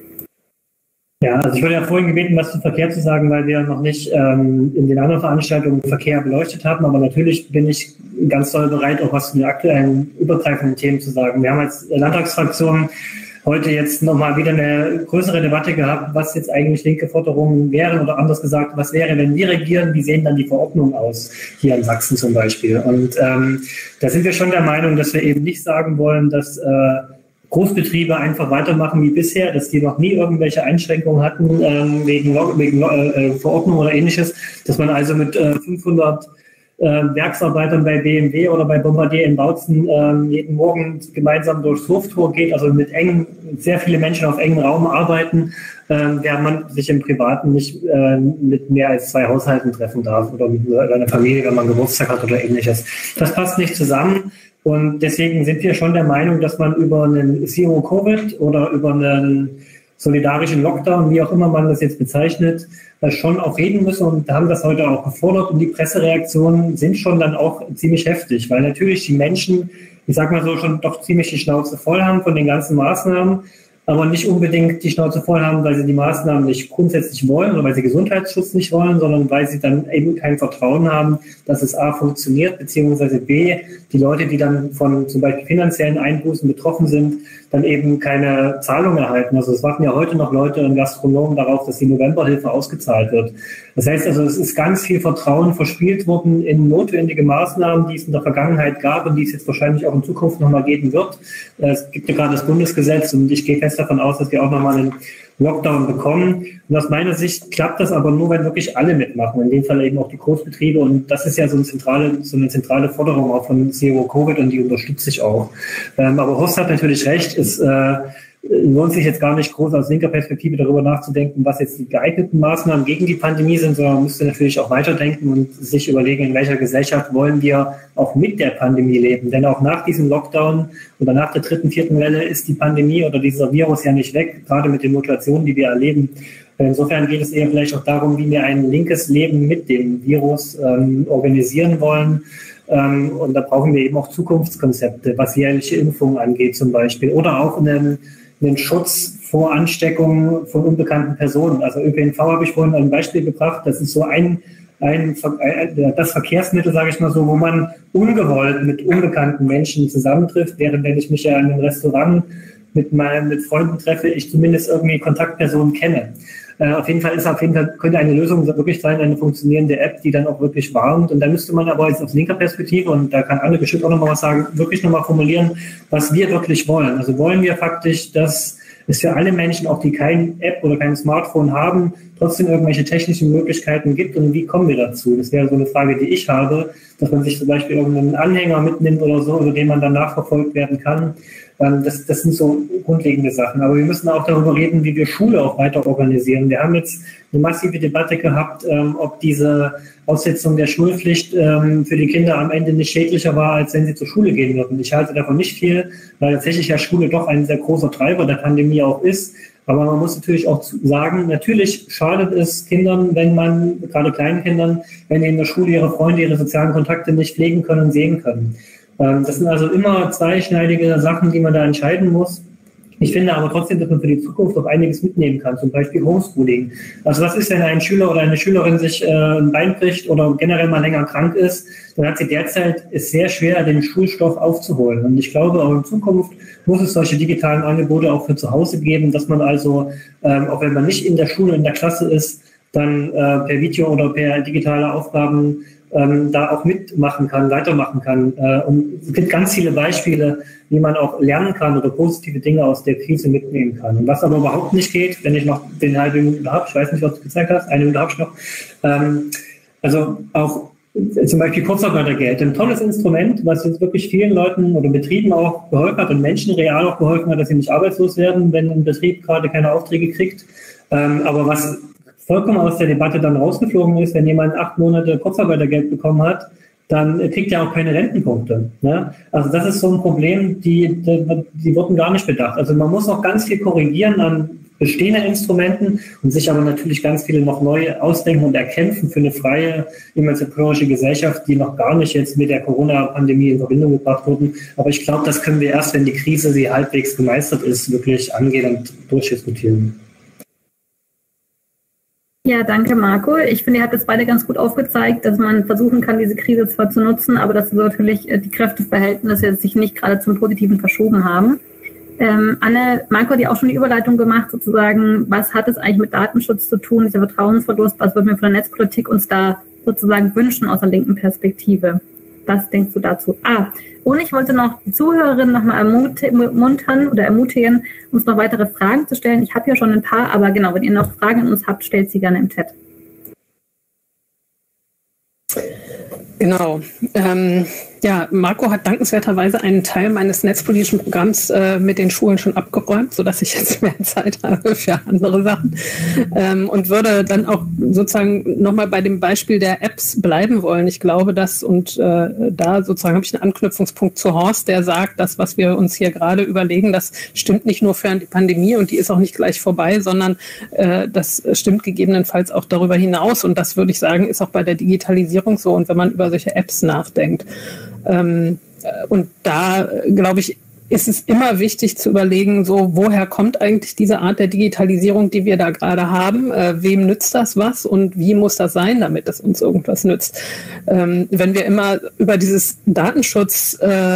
Ja, also ich wurde ja vorhin gebeten, was zum Verkehr zu sagen, weil wir noch nicht in den anderen Veranstaltungen Verkehr beleuchtet haben, aber natürlich bin ich ganz doll bereit, auch was zu den aktuellen übergreifenden Themen zu sagen. Wir haben als Landtagsfraktion heute jetzt nochmal wieder eine größere Debatte gehabt, was jetzt eigentlich linke Forderungen wären oder anders gesagt, was wäre, wenn wir regieren, wie sehen dann die Verordnungen aus, hier in Sachsen zum Beispiel. Und da sind wir schon der Meinung, dass wir eben nicht sagen wollen, dass Großbetriebe einfach weitermachen wie bisher, dass die noch nie irgendwelche Einschränkungen hatten wegen Verordnungen oder ähnliches, dass man also mit 500 Werksarbeitern bei BMW oder bei Bombardier in Bautzen jeden Morgen gemeinsam durchs Hoftor geht, also mit sehr viele Menschen auf engem Raum arbeiten, während man sich im Privaten nicht mit mehr als 2 Haushalten treffen darf oder mit einer Familie, wenn man Geburtstag hat oder ähnliches. Das passt nicht zusammen. Und deswegen sind wir schon der Meinung, dass man über einen Zero-Covid oder über einen solidarischen Lockdown, wie auch immer man das jetzt bezeichnet, schon auch reden müssen und haben das heute auch gefordert. Und die Pressereaktionen sind schon dann auch ziemlich heftig, weil natürlich die Menschen, ich sag mal so, schon doch ziemlich die Schnauze voll haben von den ganzen Maßnahmen, aber nicht unbedingt die Schnauze voll haben, weil sie die Maßnahmen nicht grundsätzlich wollen oder weil sie Gesundheitsschutz nicht wollen, sondern weil sie dann eben kein Vertrauen haben, dass es A funktioniert, beziehungsweise B, die Leute, die dann von zum Beispiel finanziellen Einbußen betroffen sind, dann eben keine Zahlung erhalten. Also es warten ja heute noch Leute und Gastronomen darauf, dass die Novemberhilfe ausgezahlt wird. Das heißt also, es ist ganz viel Vertrauen verspielt worden in notwendige Maßnahmen, die es in der Vergangenheit gab und die es jetzt wahrscheinlich auch in Zukunft nochmal geben wird. Es gibt ja gerade das Bundesgesetz und ich gehe fest davon aus, dass wir auch nochmal einen Lockdown bekommen. Und aus meiner Sicht klappt das aber nur, wenn wirklich alle mitmachen, in dem Fall eben auch die Großbetriebe. Und das ist ja so eine zentrale Forderung auch von Zero Covid und die unterstütze ich auch. Aber Horst hat natürlich recht, es lohnt sich jetzt gar nicht groß aus linker Perspektive darüber nachzudenken, was jetzt die geeigneten Maßnahmen gegen die Pandemie sind, sondern man müsste natürlich auch weiterdenken und sich überlegen, in welcher Gesellschaft wollen wir auch mit der Pandemie leben. Denn auch nach diesem Lockdown oder nach der 3., 4. Welle ist die Pandemie oder dieser Virus ja nicht weg, gerade mit den Mutationen, die wir erleben. Insofern geht es eher vielleicht auch darum, wie wir ein linkes Leben mit dem Virus organisieren wollen. Und da brauchen wir eben auch Zukunftskonzepte, was jährliche Impfungen angeht zum Beispiel oder auch einen Schutz vor Ansteckungen von unbekannten Personen. Also ÖPNV habe ich vorhin ein Beispiel gebracht. Das ist so das Verkehrsmittel, sage ich mal so, wo man ungewollt mit unbekannten Menschen zusammentrifft, während wenn ich mich ja in einem Restaurant mit Freunden treffe, ich zumindest irgendwie Kontaktpersonen kenne. Auf jeden Fall könnte eine Lösung wirklich sein, eine funktionierende App, die dann auch wirklich warnt. Und da müsste man aber jetzt aus linker Perspektive, und da kann Anne bestimmt auch nochmal was sagen, wirklich nochmal formulieren, was wir wirklich wollen. Also wollen wir faktisch, dass es für alle Menschen, auch die keine App oder kein Smartphone haben, trotzdem irgendwelche technischen Möglichkeiten gibt und wie kommen wir dazu? Das wäre so eine Frage, die ich habe, dass man sich zum Beispiel irgendeinen Anhänger mitnimmt oder so, über den man dann nachverfolgt werden kann. Das sind so grundlegende Sachen. Aber wir müssen auch darüber reden, wie wir Schule auch weiter organisieren. Wir haben jetzt eine massive Debatte gehabt, ob diese Aussetzung der Schulpflicht für die Kinder am Ende nicht schädlicher war, als wenn sie zur Schule gehen würden. Ich halte davon nicht viel, weil tatsächlich ja Schule doch ein sehr großer Treiber der Pandemie auch ist. Aber man muss natürlich auch sagen, natürlich schadet es Kindern, gerade kleinen Kindern, wenn die in der Schule ihre Freunde, ihre sozialen Kontakte nicht pflegen können und sehen können. Das sind also immer zweischneidige Sachen, die man da entscheiden muss. Ich finde aber trotzdem, dass man für die Zukunft auch einiges mitnehmen kann, zum Beispiel Homeschooling. Also was ist, wenn ein Schüler oder eine Schülerin sich ein Bein bricht oder generell mal länger krank ist, dann hat sie derzeit es sehr schwer, den Schulstoff aufzuholen. Und ich glaube, auch in Zukunft muss es solche digitalen Angebote auch für zu Hause geben, dass man also, auch wenn man nicht in der Schule, in der Klasse ist, dann per Video oder per digitale Aufgaben da auch mitmachen kann, weitermachen kann. Und es gibt ganz viele Beispiele, wie man auch lernen kann oder positive Dinge aus der Krise mitnehmen kann. Und was aber überhaupt nicht geht, wenn ich noch den halben Minuten habe, ich weiß nicht, was du gezeigt hast, eine Minute habe ich noch, also auch zum Beispiel Kurzarbeitergeld, ein tolles Instrument, was jetzt wirklich vielen Leuten oder Betrieben auch geholfen hat und Menschen real auch geholfen hat, dass sie nicht arbeitslos werden, wenn ein Betrieb gerade keine Aufträge kriegt. Aber was vollkommen aus der Debatte dann rausgeflogen ist, wenn jemand 8 Monate Kurzarbeitergeld bekommen hat, dann kriegt er auch keine Rentenpunkte. Ne? Also das ist so ein Problem, die wurden gar nicht bedacht. Also man muss noch ganz viel korrigieren an bestehenden Instrumenten und sich aber natürlich ganz viele noch neu ausdenken und erkämpfen für eine freie, emanzipatorische Gesellschaft, die noch gar nicht jetzt mit der Corona-Pandemie in Verbindung gebracht wurden. Aber ich glaube, das können wir erst, wenn die Krise sie halbwegs gemeistert ist, wirklich angehen und durchdiskutieren. Ja, danke, Marco. Ich finde, ihr habt das beide ganz gut aufgezeigt, dass man versuchen kann, diese Krise zwar zu nutzen, aber dass natürlich die Kräfteverhältnisse sich nicht gerade zum Positiven verschoben haben. Anne, Marco hat ja auch schon die Überleitung gemacht, sozusagen, was hat es eigentlich mit Datenschutz zu tun, dieser Vertrauensverlust, was würden wir von der Netzpolitik uns da sozusagen wünschen aus der linken Perspektive? Was denkst du dazu? Und ich wollte noch die Zuhörerinnen nochmal ermutigen, uns noch weitere Fragen zu stellen. Ich habe ja schon ein paar, aber genau, wenn ihr noch Fragen an uns habt, stellt sie gerne im Chat. Genau. Ja, Marco hat dankenswerterweise einen Teil meines netzpolitischen Programms mit den Schulen schon abgeräumt, sodass ich jetzt mehr Zeit habe für andere Sachen. Und würde dann auch sozusagen nochmal bei dem Beispiel der Apps bleiben wollen. Ich glaube, dass, und da sozusagen habe ich einen Anknüpfungspunkt zu Horst, der sagt, das, was wir uns hier gerade überlegen, das stimmt nicht nur für die Pandemie und die ist auch nicht gleich vorbei, sondern das stimmt gegebenenfalls auch darüber hinaus. Und das würde ich sagen, ist auch bei der Digitalisierung so. Und wenn man über solche Apps nachdenkt. Und da, glaube ich, ist es immer wichtig zu überlegen, so, woher kommt eigentlich diese Art der Digitalisierung, die wir da gerade haben? Wem nützt das was und wie muss das sein, damit es uns irgendwas nützt? Wenn wir immer über dieses Datenschutz,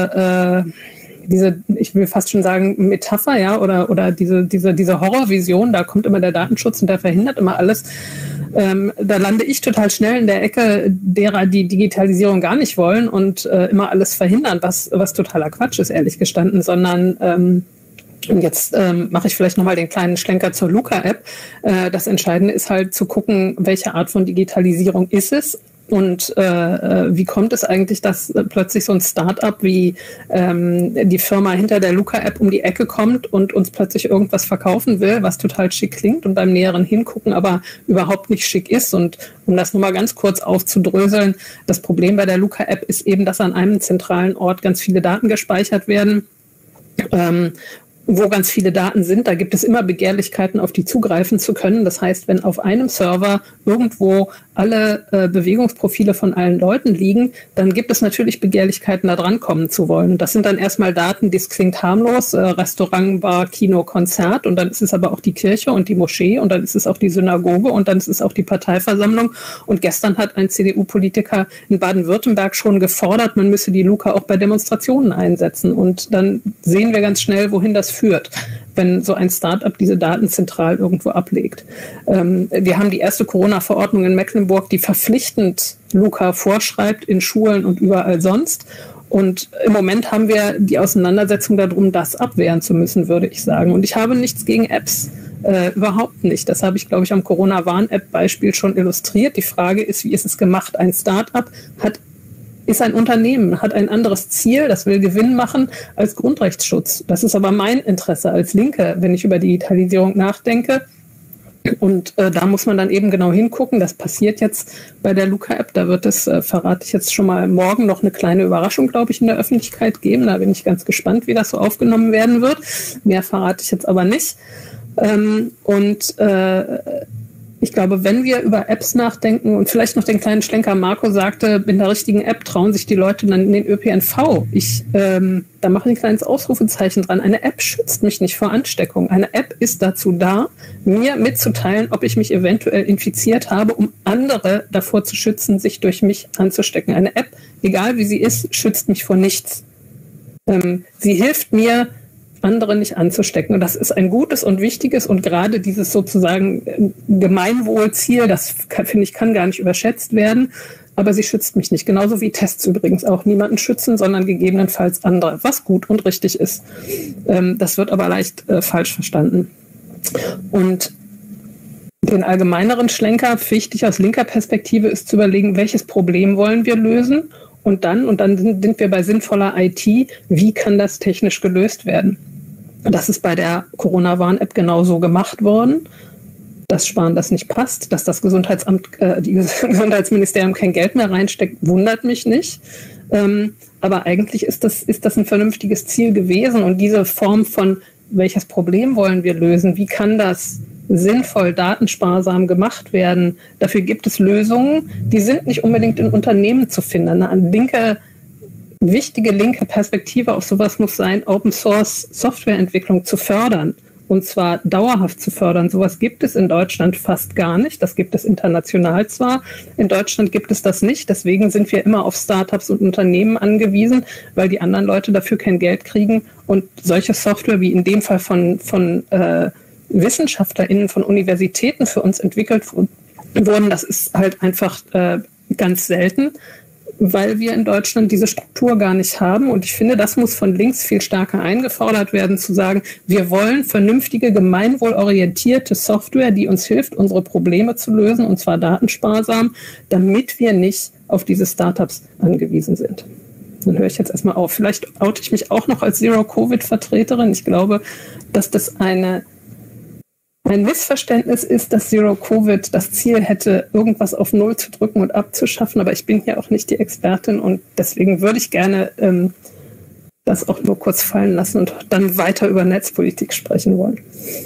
ich will fast schon sagen, Metapher, ja, oder diese Horrorvision, da kommt immer der Datenschutz und der verhindert immer alles. Da lande ich total schnell in der Ecke derer, die Digitalisierung gar nicht wollen und immer alles verhindern, was totaler Quatsch ist, ehrlich gestanden, sondern und jetzt mache ich vielleicht nochmal den kleinen Schlenker zur Luca-App. Das Entscheidende ist halt zu gucken, welche Art von Digitalisierung ist es. Und wie kommt es eigentlich, dass plötzlich so ein Start-up wie die Firma hinter der Luca-App um die Ecke kommt und uns plötzlich irgendwas verkaufen will, was total schick klingt und beim näheren Hingucken aber überhaupt nicht schick ist. Und um das nur mal ganz kurz aufzudröseln, das Problem bei der Luca-App ist eben, dass an einem zentralen Ort ganz viele Daten gespeichert werden. Wo ganz viele Daten sind, da gibt es immer Begehrlichkeiten, auf die zugreifen zu können. Das heißt, wenn auf einem Server irgendwo alle Bewegungsprofile von allen Leuten liegen, dann gibt es natürlich Begehrlichkeiten, da dran kommen zu wollen. Und das sind dann erstmal Daten, das klingt harmlos, Restaurant, Bar, Kino, Konzert, und dann ist es aber auch die Kirche und die Moschee und dann ist es auch die Synagoge und dann ist es auch die Parteiversammlung. Und gestern hat ein CDU-Politiker in Baden-Württemberg schon gefordert, man müsse die Luca auch bei Demonstrationen einsetzen. Und dann sehen wir ganz schnell, wohin das führt, wenn so ein Start-up diese Daten zentral irgendwo ablegt. Wir haben die erste Corona-Verordnung in Mecklenburg, die verpflichtend Luca vorschreibt in Schulen und überall sonst. Und im Moment haben wir die Auseinandersetzung darum, das abwehren zu müssen, würde ich sagen. Und ich habe nichts gegen Apps. Überhaupt nicht. Das habe ich, glaube ich, am Corona-Warn-App-Beispiel schon illustriert. Die Frage ist, wie ist es gemacht? Ein Start-up ist ein Unternehmen, hat ein anderes Ziel, das will Gewinn machen als Grundrechtsschutz. Das ist aber mein Interesse als Linke, wenn ich über Digitalisierung nachdenke. Und da muss man dann eben genau hingucken. Das passiert jetzt bei der Luca-App. Da wird es, verrate ich jetzt schon mal, morgen noch eine kleine Überraschung, glaube ich, in der Öffentlichkeit geben. Da bin ich ganz gespannt, wie das so aufgenommen werden wird. Mehr verrate ich jetzt aber nicht. Ich glaube, wenn wir über Apps nachdenken und vielleicht noch den kleinen Schlenker, Marco sagte, in der richtigen App trauen sich die Leute dann in den ÖPNV. Da mache ich ein kleines Ausrufezeichen dran. Eine App schützt mich nicht vor Ansteckung. Eine App ist dazu da, mir mitzuteilen, ob ich mich eventuell infiziert habe, um andere davor zu schützen, sich durch mich anzustecken. Eine App, egal wie sie ist, schützt mich vor nichts. Sie hilft mir, andere nicht anzustecken. Und das ist ein gutes und wichtiges und gerade dieses sozusagen Gemeinwohlziel, das finde ich, kann gar nicht überschätzt werden. aber sie schützt mich nicht. Genauso wie Tests übrigens auch niemanden schützen, sondern gegebenenfalls andere, was gut und richtig ist. Das wird aber leicht falsch verstanden. Und den allgemeineren Schlenker, wichtig aus linker Perspektive, ist zu überlegen, welches Problem wollen wir lösen und dann sind wir bei sinnvoller IT, wie kann das technisch gelöst werden? Das ist bei der Corona-Warn-App genauso gemacht worden. Dass Spahn das nicht passt, dass das Gesundheitsministerium kein Geld mehr reinsteckt, wundert mich nicht. Aber eigentlich ist das ein vernünftiges Ziel gewesen und diese Form von, welches Problem wollen wir lösen, wie kann das sinnvoll, datensparsam gemacht werden. Dafür gibt es Lösungen, die sind nicht unbedingt in Unternehmen zu finden. Eine wichtige linke Perspektive auf sowas muss sein, Open-Source-Softwareentwicklung zu fördern. Und zwar dauerhaft zu fördern. Sowas gibt es in Deutschland fast gar nicht. Das gibt es international zwar. In Deutschland gibt es das nicht. Deswegen sind wir immer auf Startups und Unternehmen angewiesen, weil die anderen Leute dafür kein Geld kriegen. Und solche Software, wie in dem Fall von WissenschaftlerInnen von Universitäten für uns entwickelt wurden, das ist halt einfach ganz selten, weil wir in Deutschland diese Struktur gar nicht haben. Und ich finde, das muss von links viel stärker eingefordert werden, zu sagen, wir wollen vernünftige, gemeinwohlorientierte Software, die uns hilft, unsere Probleme zu lösen, und zwar datensparsam, damit wir nicht auf diese Startups angewiesen sind. Dann höre ich jetzt erstmal auf. Vielleicht oute ich mich auch noch als Zero-Covid-Vertreterin. Ich glaube, dass das ein Missverständnis ist, dass Zero-Covid das Ziel hätte, irgendwas auf Null zu drücken und abzuschaffen. Aber ich bin hier auch nicht die Expertin und deswegen würde ich gerne das auch nur kurz fallen lassen und dann weiter über Netzpolitik sprechen wollen.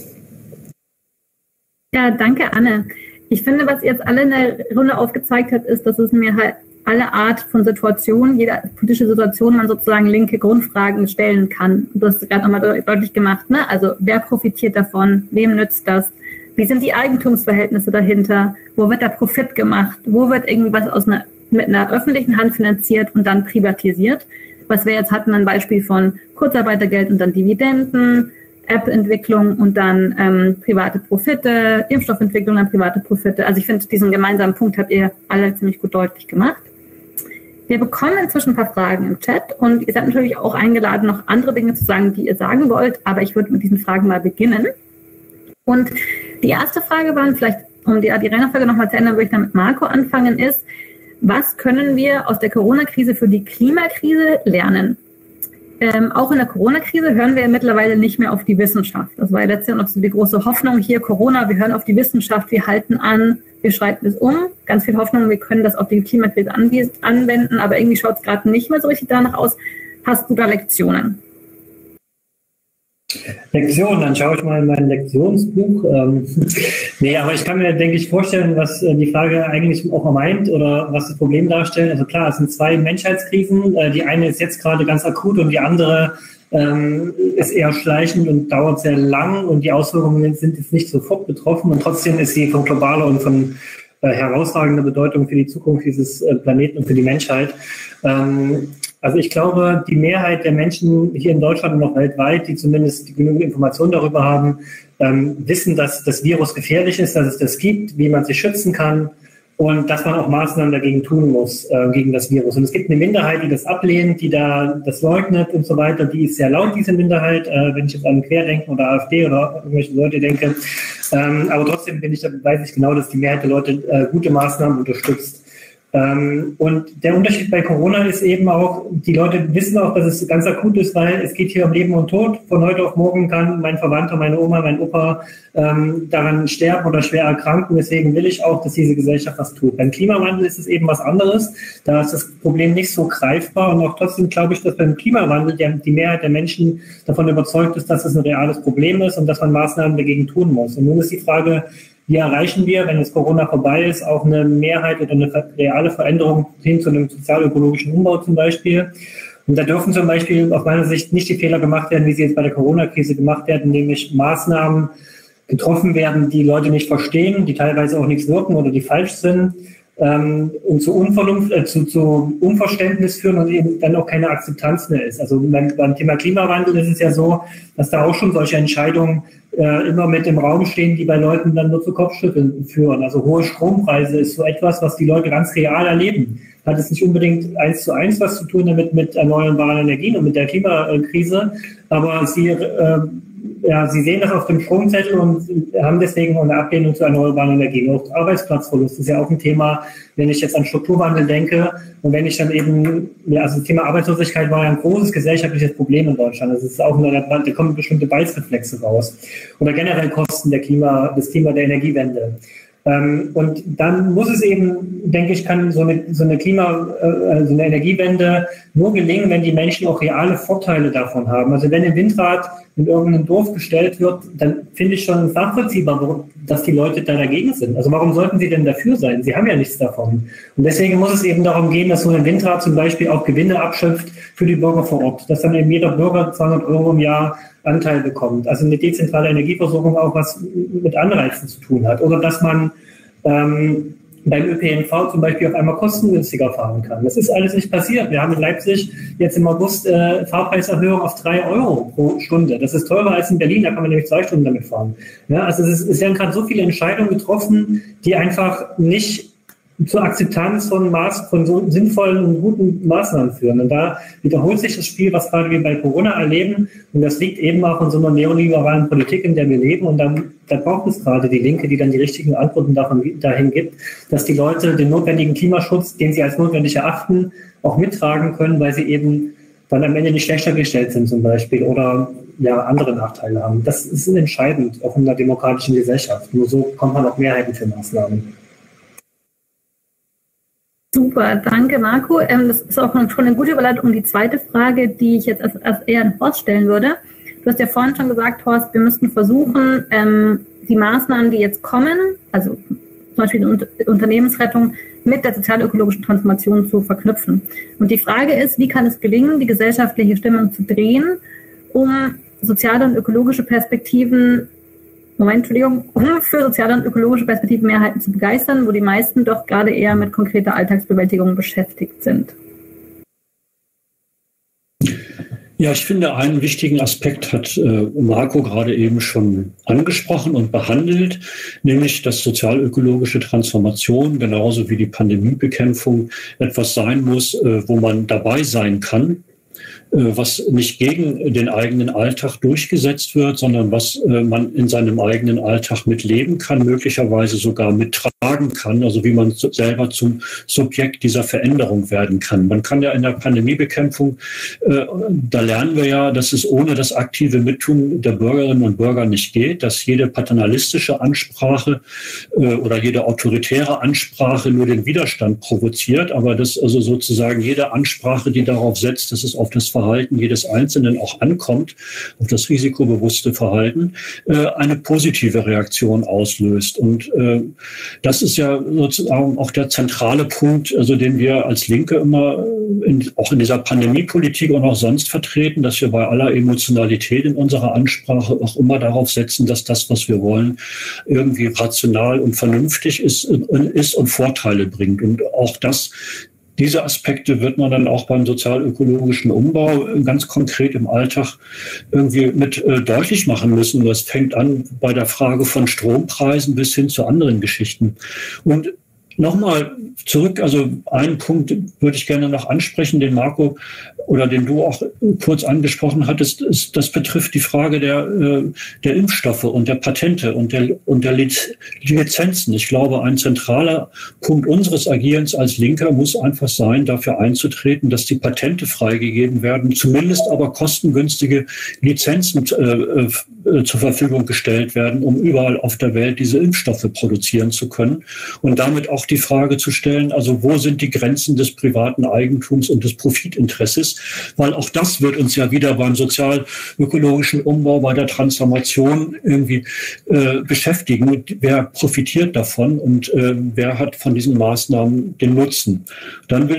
Ja, danke, Anne. Ich finde, was jetzt alle in der Runde aufgezeigt hat, ist, dass es mir halt alle Art von Situationen, jede politische Situation, man sozusagen linke Grundfragen stellen kann. Du hast gerade nochmal deutlich gemacht, ne? Also wer profitiert davon? Wem nützt das? Wie sind die Eigentumsverhältnisse dahinter? Wo wird der Profit gemacht? Wo wird irgendwas mit einer öffentlichen Hand finanziert und dann privatisiert? Was wir jetzt hatten, ein Beispiel von Kurzarbeitergeld und dann Dividenden, App-Entwicklung und dann private Profite, Impfstoffentwicklung, dann private Profite. Also ich finde, diesen gemeinsamen Punkt habt ihr alle ziemlich gut deutlich gemacht. Wir bekommen inzwischen ein paar Fragen im Chat und ihr seid natürlich auch eingeladen, noch andere Dinge zu sagen, die ihr sagen wollt, aber ich würde mit diesen Fragen mal beginnen. Und die erste Frage war, vielleicht um die Reihenfolge nochmal zu ändern, würde ich dann mit Marco anfangen, ist, was können wir aus der Corona-Krise für die Klimakrise lernen? Auch in der Corona-Krise hören wir mittlerweile nicht mehr auf die Wissenschaft. Das war ja letztes Jahr noch so die große Hoffnung hier, Corona, wir hören auf die Wissenschaft, wir halten an, wir schreiten es um. Ganz viel Hoffnung, wir können das auf die Klimakrise anwenden, aber irgendwie schaut es gerade nicht mehr so richtig danach aus. Hast du da Lektionen? Lektionen, dann schaue ich mal in mein Lektionsbuch. Aber ich kann mir, denke ich, vorstellen, was die Frage eigentlich auch meint oder was das Problem darstellt. Also klar, es sind zwei Menschheitskrisen. Die eine ist jetzt gerade ganz akut und die andere ist eher schleichend und dauert sehr lang und die Auswirkungen sind jetzt nicht sofort betroffen und trotzdem ist sie von globaler und von herausragender Bedeutung für die Zukunft dieses Planeten und für die Menschheit. Also ich glaube, die Mehrheit der Menschen hier in Deutschland und auch weltweit, die zumindest genügend Informationen darüber haben, wissen, dass das Virus gefährlich ist, dass es das gibt, wie man sich schützen kann und dass man auch Maßnahmen dagegen tun muss, gegen das Virus. Und es gibt eine Minderheit, die das ablehnt, die da das leugnet und so weiter. Die ist sehr laut, diese Minderheit, wenn ich jetzt an Querdenken oder AfD oder irgendwelche Leute denke. Aber trotzdem weiß ich genau, dass die Mehrheit der Leute gute Maßnahmen unterstützt. Und der Unterschied bei Corona ist eben auch, die Leute wissen auch, dass es ganz akut ist, weil es geht hier um Leben und Tod. Von heute auf morgen kann mein Verwandter, meine Oma, mein Opa daran sterben oder schwer erkranken. Deswegen will ich auch, dass diese Gesellschaft was tut. Beim Klimawandel ist es eben was anderes. Da ist das Problem nicht so greifbar. Und auch trotzdem glaube ich, dass beim Klimawandel die Mehrheit der Menschen davon überzeugt ist, dass es ein reales Problem ist und dass man Maßnahmen dagegen tun muss. Und nun ist die Frage, wie erreichen wir, wenn jetzt Corona vorbei ist, auch eine Mehrheit oder eine reale Veränderung hin zu einem sozial-ökologischen Umbau zum Beispiel? Und da dürfen zum Beispiel aus meiner Sicht nicht die Fehler gemacht werden, wie sie jetzt bei der Corona-Krise gemacht werden, nämlich Maßnahmen getroffen werden, die Leute nicht verstehen, die teilweise auch nichts wirken oder die falsch sind. und zu Unverständnis führen und eben dann auch keine Akzeptanz mehr ist. Also beim Thema Klimawandel ist es ja so, dass da auch schon solche Entscheidungen immer mit im Raum stehen, die bei Leuten dann nur zu Kopfschütteln führen. Also hohe Strompreise ist so etwas, was die Leute ganz real erleben. Hat es nicht unbedingt 1:1 was zu tun damit mit erneuerbaren Energien und mit der Klimakrise, aber sie sehen das auf dem Stromzettel und haben deswegen eine Ablehnung zu erneuerbaren Energien. Auch Arbeitsplatzverlust ist ja auch ein Thema, wenn ich jetzt an Strukturwandel denke und wenn ich dann eben, also das Thema Arbeitslosigkeit war ja ein großes gesellschaftliches Problem in Deutschland. Das ist auch da kommen bestimmte Beißreflexe raus. Oder generell Kosten des Klima der Energiewende. Und dann muss es eben, denke ich, kann so eine Energiewende nur gelingen, wenn die Menschen auch reale Vorteile davon haben. Also wenn ein Windrad in irgendeinem Dorf gestellt wird, dann finde ich schon nachvollziehbar, dass die Leute da dagegen sind. Also warum sollten sie denn dafür sein? Sie haben ja nichts davon. Und deswegen muss es eben darum gehen, dass so ein Windrad zum Beispiel auch Gewinne abschöpft für die Bürger vor Ort. Dass dann eben jeder Bürger 200 € im Jahr Anteil bekommt. Also eine dezentrale Energieversorgung auch was mit Anreizen zu tun hat. Oder dass man beim ÖPNV zum Beispiel auf einmal kostengünstiger fahren kann. Das ist alles nicht passiert. Wir haben in Leipzig jetzt im August Fahrpreiserhöhung auf 3 € pro Stunde. Das ist teurer als in Berlin, da kann man nämlich 2 Stunden damit fahren. Ja, also es werden gerade so viele Entscheidungen getroffen, die einfach nicht zur Akzeptanz von so sinnvollen und guten Maßnahmen führen. Und da wiederholt sich das Spiel, was gerade wir bei Corona erleben. Und das liegt eben auch in so einer neoliberalen Politik, in der wir leben. Und da braucht es gerade die Linke, die dann die richtigen Antworten dahin gibt, dass die Leute den notwendigen Klimaschutz, den sie als notwendig erachten, auch mittragen können, weil sie eben dann am Ende nicht schlechter gestellt sind zum Beispiel oder ja andere Nachteile haben. Das ist entscheidend, auch in einer demokratischen Gesellschaft. Nur so kommt man auf Mehrheiten für Maßnahmen. Super, danke Marco. Das ist auch schon eine gute Überleitung um die zweite Frage, die ich jetzt als eher an Horst stellen würde. Du hast ja vorhin schon gesagt, Horst, wir müssten versuchen, die Maßnahmen, die jetzt kommen, also zum Beispiel die Unternehmensrettung, mit der sozial-ökologischen Transformation zu verknüpfen. Und die Frage ist, wie kann es gelingen, die gesellschaftliche Stimmung zu drehen, um soziale und ökologische Perspektiven um für soziale und ökologische Perspektiven Mehrheiten zu begeistern, wo die meisten doch gerade eher mit konkreter Alltagsbewältigung beschäftigt sind. Ja, ich finde, einen wichtigen Aspekt hat Marco gerade eben schon angesprochen und behandelt, nämlich dass sozial-ökologische Transformation genauso wie die Pandemiebekämpfung etwas sein muss, wo man dabei sein kann, was nicht gegen den eigenen Alltag durchgesetzt wird, sondern was man in seinem eigenen Alltag mitleben kann, möglicherweise sogar mittragen kann, also wie man selber zum Subjekt dieser Veränderung werden kann. Man kann ja in der Pandemiebekämpfung, da lernen wir ja, dass es ohne das aktive Mittun der Bürgerinnen und Bürger nicht geht, dass jede paternalistische Ansprache oder jede autoritäre Ansprache nur den Widerstand provoziert, aber dass also sozusagen jede Ansprache, die darauf setzt, dass es auf das Verhalten jedes Einzelnen auch ankommt, auf das risikobewusste Verhalten, eine positive Reaktion auslöst. Und das ist ja sozusagen auch der zentrale Punkt, also den wir als Linke immer auch in dieser Pandemiepolitik und auch sonst vertreten, dass wir bei aller Emotionalität in unserer Ansprache auch immer darauf setzen, dass das, was wir wollen, irgendwie rational und vernünftig ist und Vorteile bringt. Und auch diese Aspekte wird man dann auch beim sozial-ökologischen Umbau ganz konkret im Alltag irgendwie mit deutlich machen müssen. Das fängt an bei der Frage von Strompreisen bis hin zu anderen Geschichten. Und nochmal zurück, also einen Punkt würde ich gerne noch ansprechen, den Marco oder den du auch kurz angesprochen hattest, das betrifft die Frage der Impfstoffe und der Patente und der Lizenzen. Ich glaube, ein zentraler Punkt unseres Agierens als Linker muss einfach sein, dafür einzutreten, dass die Patente freigegeben werden, zumindest aber kostengünstige Lizenzen zur Verfügung gestellt werden, um überall auf der Welt diese Impfstoffe produzieren zu können und damit auch die Frage zu stellen, also wo sind die Grenzen des privaten Eigentums und des Profitinteresses, weil auch das wird uns ja wieder beim sozial-ökologischen Umbau, bei der Transformation irgendwie beschäftigen. Wer profitiert davon und wer hat von diesen Maßnahmen den Nutzen? Dann will ich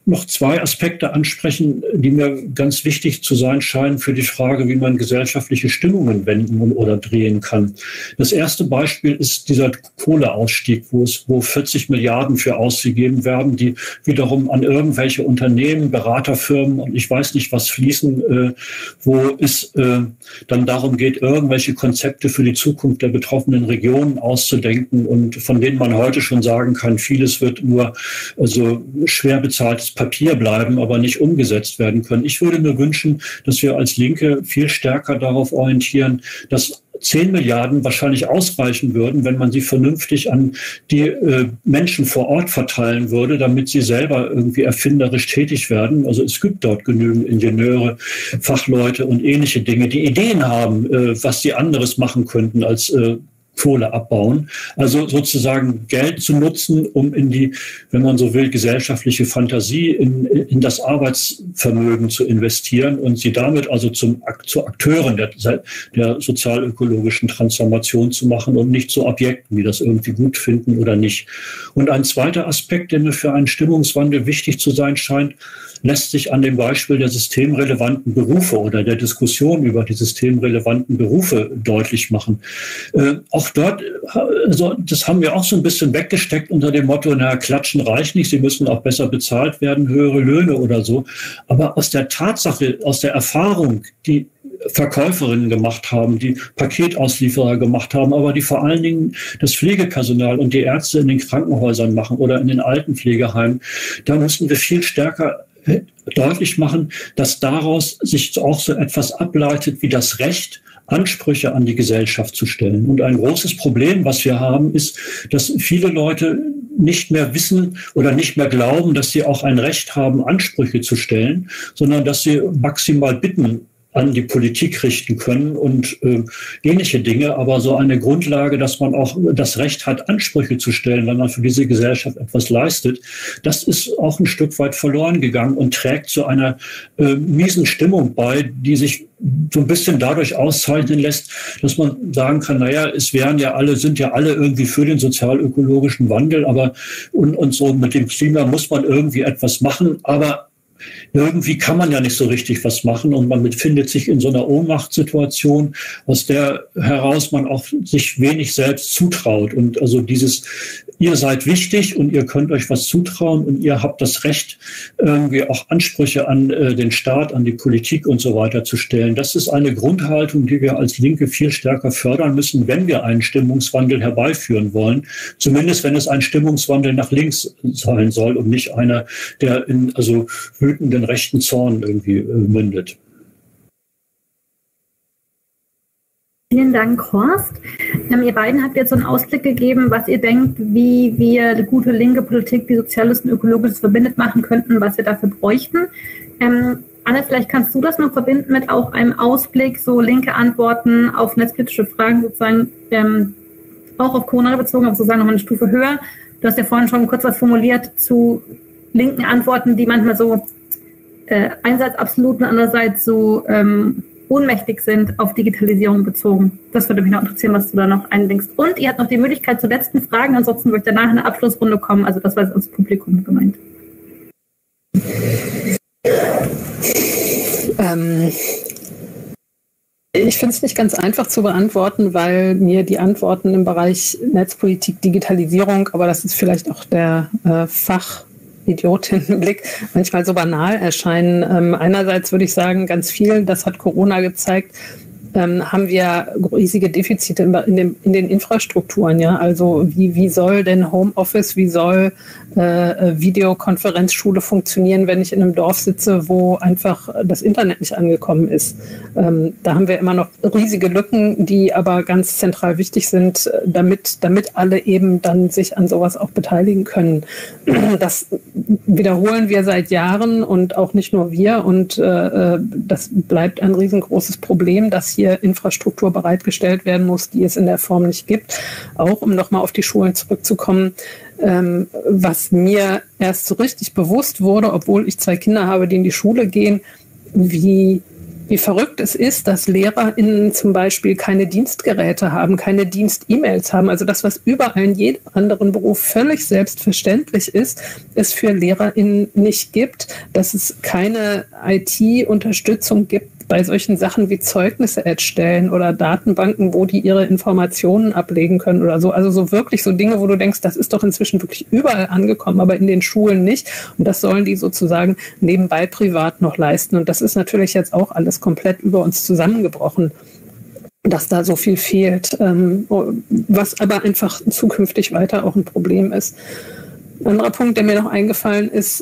noch zwei Aspekte ansprechen, die mir ganz wichtig zu sein scheinen für die Frage, wie man gesellschaftliche Stimmungen wenden oder drehen kann. Das erste Beispiel ist dieser Kohleausstieg, wo 40 Milliarden für ausgegeben werden, die wiederum an irgendwelche Unternehmen, Beraterfirmen und ich weiß nicht was fließen, wo es dann darum geht, irgendwelche Konzepte für die Zukunft der betroffenen Regionen auszudenken und von denen man heute schon sagen kann, vieles wird nur also schwer bezahltes Papier bleiben, aber nicht umgesetzt werden können. Ich würde mir wünschen, dass wir als Linke viel stärker darauf orientieren, dass 10 Milliarden wahrscheinlich ausreichen würden, wenn man sie vernünftig an die Menschen vor Ort verteilen würde, damit sie selber irgendwie erfinderisch tätig werden. Also es gibt dort genügend Ingenieure, Fachleute und ähnliche Dinge, die Ideen haben, was sie anderes machen könnten als Kohle abbauen. Also sozusagen Geld zu nutzen, um in die, wenn man so will, gesellschaftliche Fantasie, in das Arbeitsvermögen zu investieren und sie damit also zu Akteuren der sozialökologischen Transformation zu machen und nicht zu Objekten, die das irgendwie gut finden oder nicht. Und ein zweiter Aspekt, der mir für einen Stimmungswandel wichtig zu sein scheint, lässt sich an dem Beispiel der systemrelevanten Berufe oder der Diskussion über die systemrelevanten Berufe deutlich machen. Auch dort, also das haben wir auch so ein bisschen weggesteckt unter dem Motto, na, Klatschen reicht nicht, sie müssen auch besser bezahlt werden, höhere Löhne oder so. Aber aus der Tatsache, aus der Erfahrung, die Verkäuferinnen gemacht haben, die Paketauslieferer gemacht haben, aber die vor allen Dingen das Pflegepersonal und die Ärzte in den Krankenhäusern machen oder in den Altenpflegeheimen, da müssen wir viel stärker deutlich machen, dass daraus sich auch so etwas ableitet wie das Recht, Ansprüche an die Gesellschaft zu stellen. Und ein großes Problem, was wir haben, ist, dass viele Leute nicht mehr wissen oder nicht mehr glauben, dass sie auch ein Recht haben, Ansprüche zu stellen, sondern dass sie maximal Bitten an die Politik richten können und ähnliche Dinge. Aber so eine Grundlage, dass man auch das Recht hat, Ansprüche zu stellen, wenn man für diese Gesellschaft etwas leistet, das ist auch ein Stück weit verloren gegangen und trägt zu einer miesen Stimmung bei, die sich so ein bisschen dadurch auszeichnen lässt, dass man sagen kann, naja, sind ja alle irgendwie für den sozialökologischen Wandel, aber und so mit dem Klima muss man irgendwie etwas machen, aber irgendwie kann man ja nicht so richtig was machen und man befindet sich in so einer Ohnmachtssituation, aus der heraus man auch sich wenig selbst zutraut. Und also dieses, ihr seid wichtig und ihr könnt euch was zutrauen und ihr habt das Recht, irgendwie auch Ansprüche an den Staat, an die Politik und so weiter zu stellen. Das ist eine Grundhaltung, die wir als Linke viel stärker fördern müssen, wenn wir einen Stimmungswandel herbeiführen wollen. Zumindest wenn es ein Stimmungswandel nach links sein soll und nicht einer, der in also wütenden rechten Zorn irgendwie mündet. Vielen Dank, Horst. Ihr beiden habt jetzt so einen Ausblick gegeben, was ihr denkt, wie wir die gute linke Politik, die Soziales und Ökologisches verbindet machen könnten, was wir dafür bräuchten. Anne, vielleicht kannst du das noch verbinden mit auch einem Ausblick, so linke Antworten auf netzkritische Fragen sozusagen, auch auf Corona bezogen, aber sozusagen nochmal eine Stufe höher. Du hast ja vorhin schon kurz was formuliert zu linken Antworten, die manchmal so einerseits absolut und andererseits so ohnmächtig sind auf Digitalisierung bezogen. Das würde mich noch interessieren, was du da noch eindenkst. Und ihr habt noch die Möglichkeit zu letzten Fragen, ansonsten würde ich danach in eine Abschlussrunde kommen. Also das war jetzt ins Publikum gemeint. Ich finde es nicht ganz einfach zu beantworten, weil mir die Antworten im Bereich Netzpolitik, Digitalisierung, aber das ist vielleicht auch der Fachidiotinnenblick, manchmal so banal erscheinen. Einerseits würde ich sagen, ganz viel, das hat Corona gezeigt, haben wir riesige Defizite in den Infrastrukturen. Ja? Also wie soll denn Homeoffice, wie soll Videokonferenzschule funktionieren, wenn ich in einem Dorf sitze, wo einfach das Internet nicht angekommen ist? Da haben wir immer noch riesige Lücken, die aber ganz zentral wichtig sind, damit alle eben dann sich an sowas auch beteiligen können. Das wiederholen wir seit Jahren und auch nicht nur wir. Und das bleibt ein riesengroßes Problem, dass hier Infrastruktur bereitgestellt werden muss, die es in der Form nicht gibt. Auch um nochmal auf die Schulen zurückzukommen, was mir erst so richtig bewusst wurde, obwohl ich 2 Kinder habe, die in die Schule gehen, wie wie verrückt es ist, dass LehrerInnen zum Beispiel keine Dienstgeräte haben, keine Dienst-E-Mails haben. Also das, was überall in jedem anderen Beruf völlig selbstverständlich ist, es für LehrerInnen nicht gibt, dass es keine IT-Unterstützung gibt bei solchen Sachen wie Zeugnisse erstellen oder Datenbanken, wo die ihre Informationen ablegen können oder so. Also so wirklich so Dinge, wo du denkst, das ist doch inzwischen wirklich überall angekommen, aber in den Schulen nicht. Und das sollen die sozusagen nebenbei privat noch leisten. Und das ist natürlich jetzt auch alles komplett über uns zusammengebrochen, dass da so viel fehlt, was aber einfach zukünftig weiter auch ein Problem ist. Ein anderer Punkt, der mir noch eingefallen ist,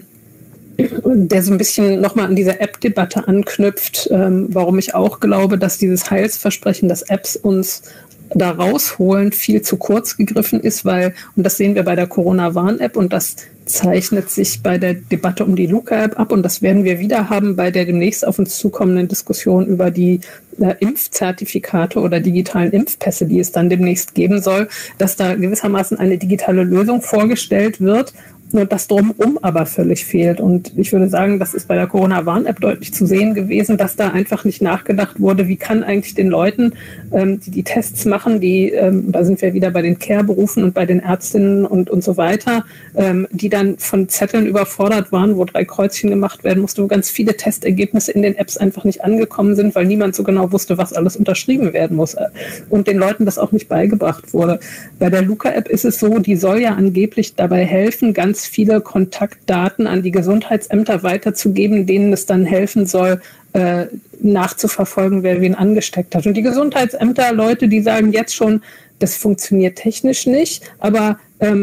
der so ein bisschen nochmal an diese App-Debatte anknüpft, warum ich auch glaube, dass dieses Heilsversprechen, dass Apps uns da rausholen, viel zu kurz gegriffen ist, weil, und das sehen wir bei der Corona-Warn-App und das zeichnet sich bei der Debatte um die Luca-App ab und das werden wir wieder haben bei der demnächst auf uns zukommenden Diskussion über die Impfzertifikate oder digitalen Impfpässe, die es dann demnächst geben soll, dass da gewissermaßen eine digitale Lösung vorgestellt wird, nur das Drumherum aber völlig fehlt. Und ich würde sagen, das ist bei der Corona-Warn-App deutlich zu sehen gewesen, dass da einfach nicht nachgedacht wurde, wie kann eigentlich den Leuten, die die Tests machen, da sind wir wieder bei den Care-Berufen und bei den Ärztinnen und so weiter, die dann von Zetteln überfordert waren, wo 3 Kreuzchen gemacht werden musste, wo ganz viele Testergebnisse in den Apps einfach nicht angekommen sind, weil niemand so genau wusste, was alles unterschrieben werden muss und den Leuten das auch nicht beigebracht wurde. Bei der Luca-App ist es so, die soll ja angeblich dabei helfen, ganz viele Kontaktdaten an die Gesundheitsämter weiterzugeben, denen es dann helfen soll, nachzuverfolgen, wer wen angesteckt hat. Und die Gesundheitsämter, Leute, die sagen jetzt schon, das funktioniert technisch nicht, aber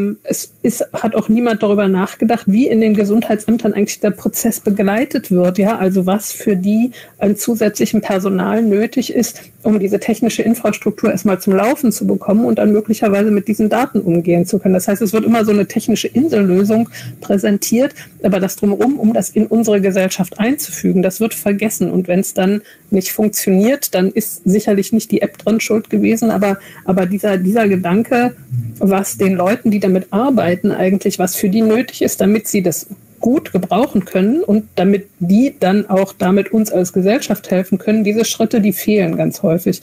hat auch niemand darüber nachgedacht, wie in den Gesundheitsämtern eigentlich der Prozess begleitet wird, ja, also was für die an zusätzlichem Personal nötig ist, um diese technische Infrastruktur erstmal zum Laufen zu bekommen und dann möglicherweise mit diesen Daten umgehen zu können. Das heißt, es wird immer so eine technische Insellösung präsentiert, aber das Drumherum, um das in unsere Gesellschaft einzufügen, das wird vergessen. Und wenn es dann nicht funktioniert, dann ist sicherlich nicht die App dran schuld gewesen, aber dieser Gedanke, was den Leuten, die damit arbeiten, eigentlich, was für die nötig ist, damit sie das gut gebrauchen können und damit die dann auch damit uns als Gesellschaft helfen können, diese Schritte, die fehlen ganz häufig.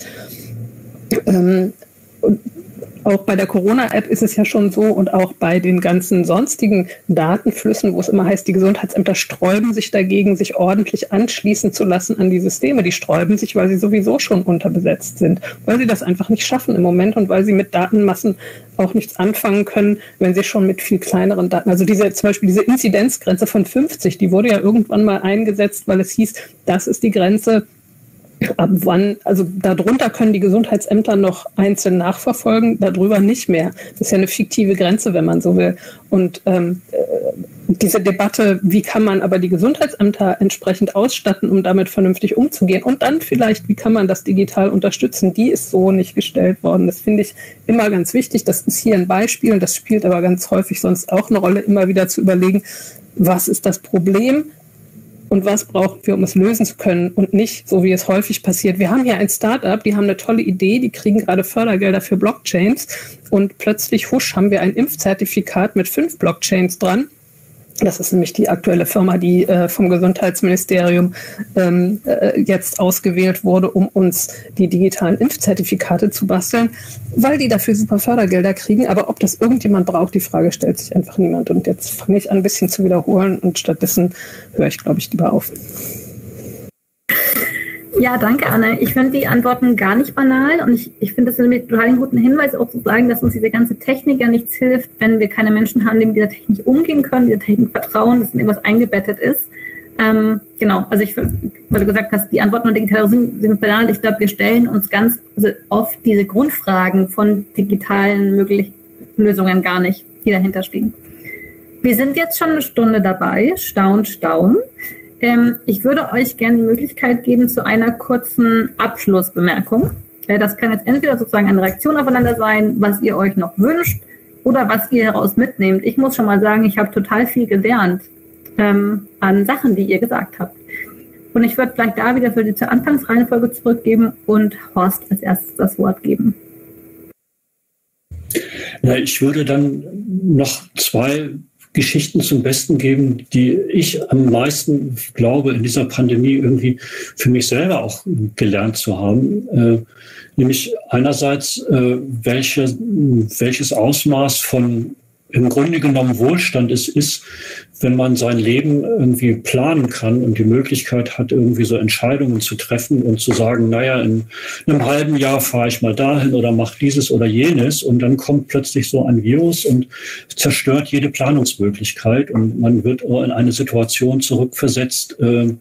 Und auch bei der Corona-App ist es ja schon so und auch bei den ganzen sonstigen Datenflüssen, wo es immer heißt, die Gesundheitsämter sträuben sich dagegen, sich ordentlich anschließen zu lassen an die Systeme. Die sträuben sich, weil sie sowieso schon unterbesetzt sind, weil sie das einfach nicht schaffen im Moment und weil sie mit Datenmassen auch nichts anfangen können, wenn sie schon mit viel kleineren Daten, also zum Beispiel diese Inzidenzgrenze von 50, die wurde ja irgendwann mal eingesetzt, weil es hieß, das ist die Grenze, ab wann, also darunter können die Gesundheitsämter noch einzeln nachverfolgen, darüber nicht mehr. Das ist ja eine fiktive Grenze, wenn man so will. Und diese Debatte, wie kann man aber die Gesundheitsämter entsprechend ausstatten, um damit vernünftig umzugehen und dann vielleicht, wie kann man das digital unterstützen, die ist so nicht gestellt worden. Das finde ich immer ganz wichtig. Das ist hier ein Beispiel und das spielt aber ganz häufig sonst auch eine Rolle, immer wieder zu überlegen, was ist das Problem? Und was brauchen wir, um es lösen zu können und nicht, so wie es häufig passiert. Wir haben hier ein Start-up, die haben eine tolle Idee, die kriegen gerade Fördergelder für Blockchains und plötzlich, husch, haben wir ein Impfzertifikat mit 5 Blockchains dran. Das ist nämlich die aktuelle Firma, die vom Gesundheitsministerium jetzt ausgewählt wurde, um uns die digitalen Impfzertifikate zu basteln, weil die dafür super Fördergelder kriegen. Aber ob das irgendjemand braucht, die Frage stellt sich einfach niemand. Und jetzt fange ich an, ein bisschen zu wiederholen und stattdessen höre ich, glaube ich, lieber auf. Ja, danke, Anne. Ich finde die Antworten gar nicht banal und ich finde das nämlich total einen guten Hinweis auch zu sagen, dass uns diese ganze Technik ja nichts hilft, wenn wir keine Menschen haben, die mit dieser Technik umgehen können, dieser Technik vertrauen, dass in irgendwas eingebettet ist. Genau, also weil du gesagt hast, die Antworten und Digitalisierung sind banal. Ich glaube, wir stellen uns ganz oft diese Grundfragen von digitalen möglichen Lösungen gar nicht, die dahinter stehen. Wir sind jetzt schon eine Stunde dabei, Staun. Ich würde euch gerne die Möglichkeit geben zu einer kurzen Abschlussbemerkung. Das kann jetzt entweder sozusagen eine Reaktion aufeinander sein, was ihr euch noch wünscht oder was ihr daraus mitnehmt. Ich muss schon mal sagen, ich habe total viel gelernt an Sachen, die ihr gesagt habt. Und ich würde vielleicht da wieder für die zur Anfangsreihenfolge zurückgeben und Horst als erstes das Wort geben. Ja, ich würde dann noch 2 Geschichten zum Besten geben, die ich am meisten glaube, in dieser Pandemie irgendwie für mich selber auch gelernt zu haben. Nämlich einerseits, welches Ausmaß von im Grunde genommen Wohlstand es ist, wenn man sein Leben irgendwie planen kann und die Möglichkeit hat, irgendwie so Entscheidungen zu treffen und zu sagen, naja, in einem halben Jahr fahre ich mal dahin oder mache dieses oder jenes, und dann kommt plötzlich so ein Virus und zerstört jede Planungsmöglichkeit und man wird in eine Situation zurückversetzt,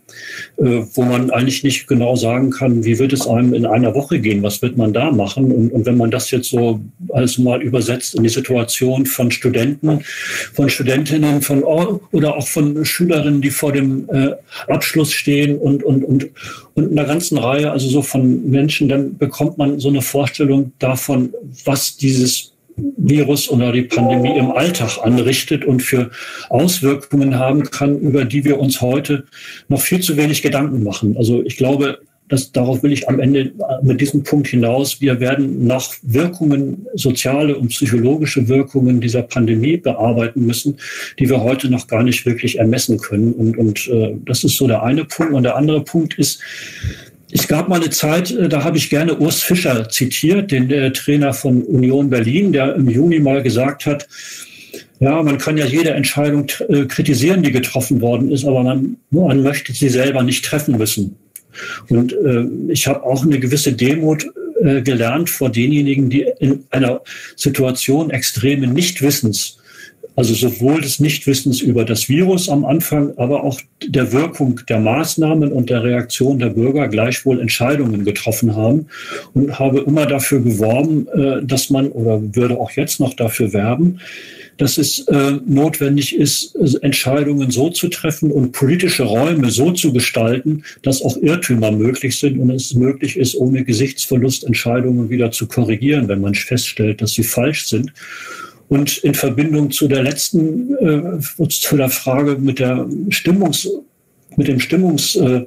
wo man eigentlich nicht genau sagen kann, wie wird es einem in einer Woche gehen, was wird man da machen, und wenn man das jetzt so also mal übersetzt in die Situation von Studenten, von Studentinnen, oder auch von Schülerinnen, die vor dem Abschluss stehen und einer ganzen Reihe, also so von Menschen, dann bekommt man so eine Vorstellung davon, was dieses Virus oder die Pandemie im Alltag anrichtet und für Auswirkungen haben kann, über die wir uns heute noch viel zu wenig Gedanken machen. Also ich glaube, darauf will ich am Ende mit diesem Punkt hinaus. Wir werden nach Wirkungen, soziale und psychologische Wirkungen dieser Pandemie bearbeiten müssen, die wir heute noch gar nicht wirklich ermessen können. Und das ist so der eine Punkt. Und der andere Punkt ist, es gab mal eine Zeit, da habe ich gerne Urs Fischer zitiert, den Trainer von Union Berlin, der im Juni mal gesagt hat, ja, man kann ja jede Entscheidung kritisieren, die getroffen worden ist, aber man möchte sie selber nicht treffen müssen. Und ich habe auch eine gewisse Demut gelernt vor denjenigen, die in einer Situation extremen Nichtwissens, also sowohl des Nichtwissens über das Virus am Anfang, aber auch der Wirkung der Maßnahmen und der Reaktion der Bürger gleichwohl Entscheidungen getroffen haben, und habe immer dafür geworben, dass man, oder würde auch jetzt noch dafür werben, dass es notwendig ist, Entscheidungen so zu treffen und politische Räume so zu gestalten, dass auch Irrtümer möglich sind und es möglich ist, ohne Gesichtsverlust Entscheidungen wieder zu korrigieren, wenn man feststellt, dass sie falsch sind. Und in Verbindung zu der letzten, zu der Frage mit dem Stimmungswechsel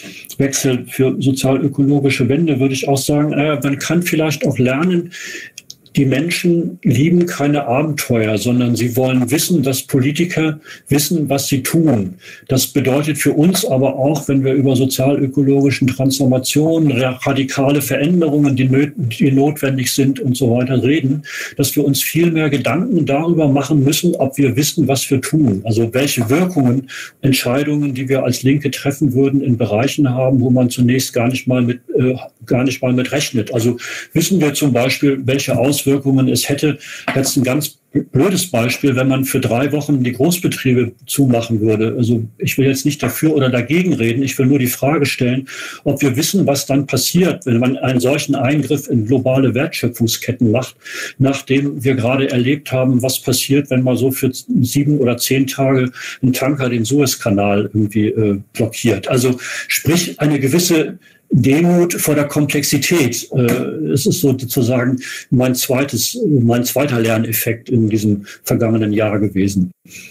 für sozial-ökologische Wende würde ich auch sagen, man kann vielleicht auch lernen, die Menschen lieben keine Abenteuer, sondern sie wollen wissen, dass Politiker wissen, was sie tun. Das bedeutet für uns aber auch, wenn wir über sozial-ökologischen Transformationen, radikale Veränderungen, die notwendig sind und so weiter reden, dass wir uns viel mehr Gedanken darüber machen müssen, ob wir wissen, was wir tun. Also welche Wirkungen Entscheidungen, die wir als Linke treffen würden, in Bereichen haben, wo man zunächst gar nicht mal mit rechnet. Also wissen wir zum Beispiel, welche Auswirkungen es hätte. Jetzt ein ganz blödes Beispiel, wenn man für 3 Wochen die Großbetriebe zumachen würde. Also ich will jetzt nicht dafür oder dagegen reden. Ich will nur die Frage stellen, ob wir wissen, was dann passiert, wenn man einen solchen Eingriff in globale Wertschöpfungsketten macht, nachdem wir gerade erlebt haben, was passiert, wenn man so für 7 oder 10 Tage ein Tanker den Suezkanal irgendwie blockiert. Also sprich eine gewisse Demut vor der Komplexität. Es ist sozusagen mein zweiter Lerneffekt in diesem vergangenen Jahr gewesen.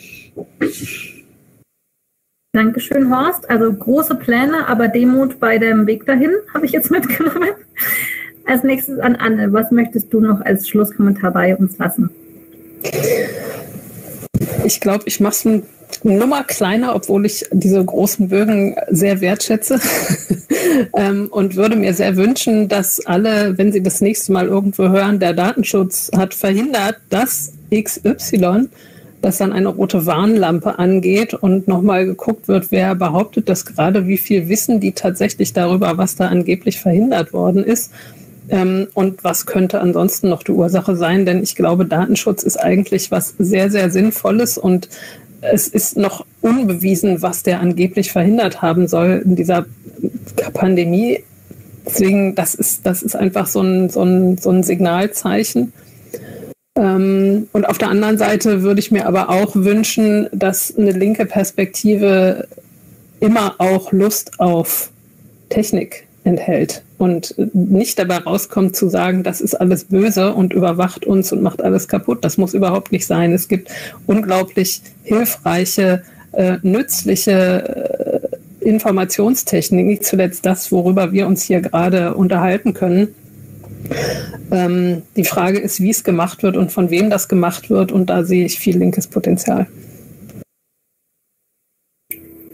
Dankeschön, Horst. Also große Pläne, aber Demut bei dem Weg dahin, habe ich jetzt mitgenommen. Als nächstes an Anne. Was möchtest du noch als Schlusskommentar bei uns lassen? Ich glaube, ich mache es eine Nummer kleiner, obwohl ich diese großen Bögen sehr wertschätze und würde mir sehr wünschen, dass alle, wenn sie das nächste Mal irgendwo hören, der Datenschutz hat verhindert, dass XY, dass dann eine rote Warnlampe angeht und nochmal geguckt wird, wer behauptet das gerade, wie viel wissen die tatsächlich darüber, was da angeblich verhindert worden ist. Und was könnte ansonsten noch die Ursache sein? Denn ich glaube, Datenschutz ist eigentlich was sehr, sehr Sinnvolles und es ist noch unbewiesen, was der angeblich verhindert haben soll in dieser Pandemie. Deswegen, das ist einfach so ein Signalzeichen. Und auf der anderen Seite würde ich mir aber auch wünschen, dass eine linke Perspektive immer auch Lust auf Technik enthält und nicht dabei rauskommt zu sagen, das ist alles böse und überwacht uns und macht alles kaputt. Das muss überhaupt nicht sein. Es gibt unglaublich hilfreiche, nützliche Informationstechnik, nicht zuletzt das, worüber wir uns hier gerade unterhalten können. Die Frage ist, wie es gemacht wird und von wem das gemacht wird, und da sehe ich viel linkes Potenzial.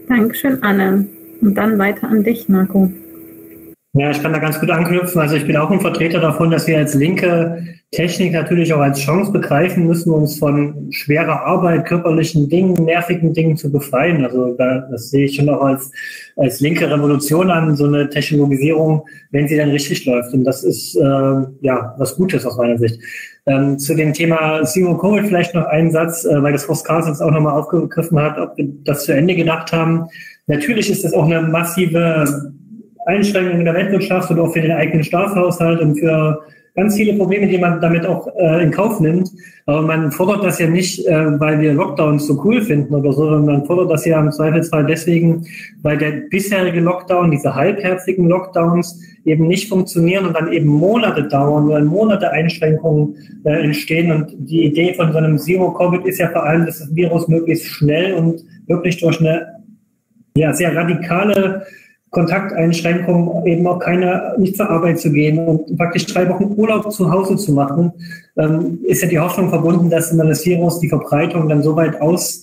Dankeschön, Anne. Und dann weiter an dich, Marco. Ja, ich kann da ganz gut anknüpfen. Also ich bin auch ein Vertreter davon, dass wir als Linke Technik natürlich auch als Chance begreifen müssen, uns von schwerer Arbeit, körperlichen Dingen, nervigen Dingen zu befreien. Also das sehe ich schon auch als linke Revolution an, so eine Technologisierung, wenn sie dann richtig läuft. Und das ist was Gutes aus meiner Sicht. Zu dem Thema Zero Covid vielleicht noch einen Satz, weil das Horst Kahrs jetzt auch nochmal aufgegriffen hat, ob wir das zu Ende gedacht haben. Natürlich ist das auch eine massive Einschränkungen in der Weltwirtschaft und auch für den eigenen Staatshaushalt und für ganz viele Probleme, die man damit auch in Kauf nimmt. Aber man fordert das ja nicht, weil wir Lockdowns so cool finden oder so, sondern man fordert das ja im Zweifelsfall deswegen, weil der bisherige Lockdown, diese halbherzigen Lockdowns eben nicht funktionieren und dann eben Monate dauern, weil Monate Einschränkungen entstehen. Und die Idee von so einem Zero-Covid ist ja vor allem, dass das Virus möglichst schnell und wirklich durch eine sehr radikale Kontakteinschränkungen, eben auch nicht zur Arbeit zu gehen und praktisch 3 Wochen Urlaub zu Hause zu machen, ist ja die Hoffnung verbunden, dass man das Virus, die Verbreitung dann so weit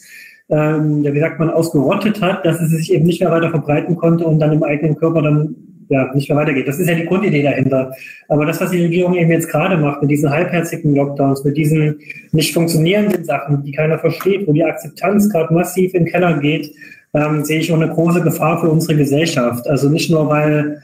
ausgerottet hat, dass es sich eben nicht mehr weiter verbreiten konnte und dann im eigenen Körper dann nicht mehr weitergeht. Das ist ja die Grundidee dahinter. Aber das, was die Regierung eben jetzt gerade macht, mit diesen halbherzigen Lockdowns, mit diesen nicht funktionierenden Sachen, die keiner versteht, wo die Akzeptanz gerade massiv in den Keller geht, sehe ich auch eine große Gefahr für unsere Gesellschaft. Also nicht nur, weil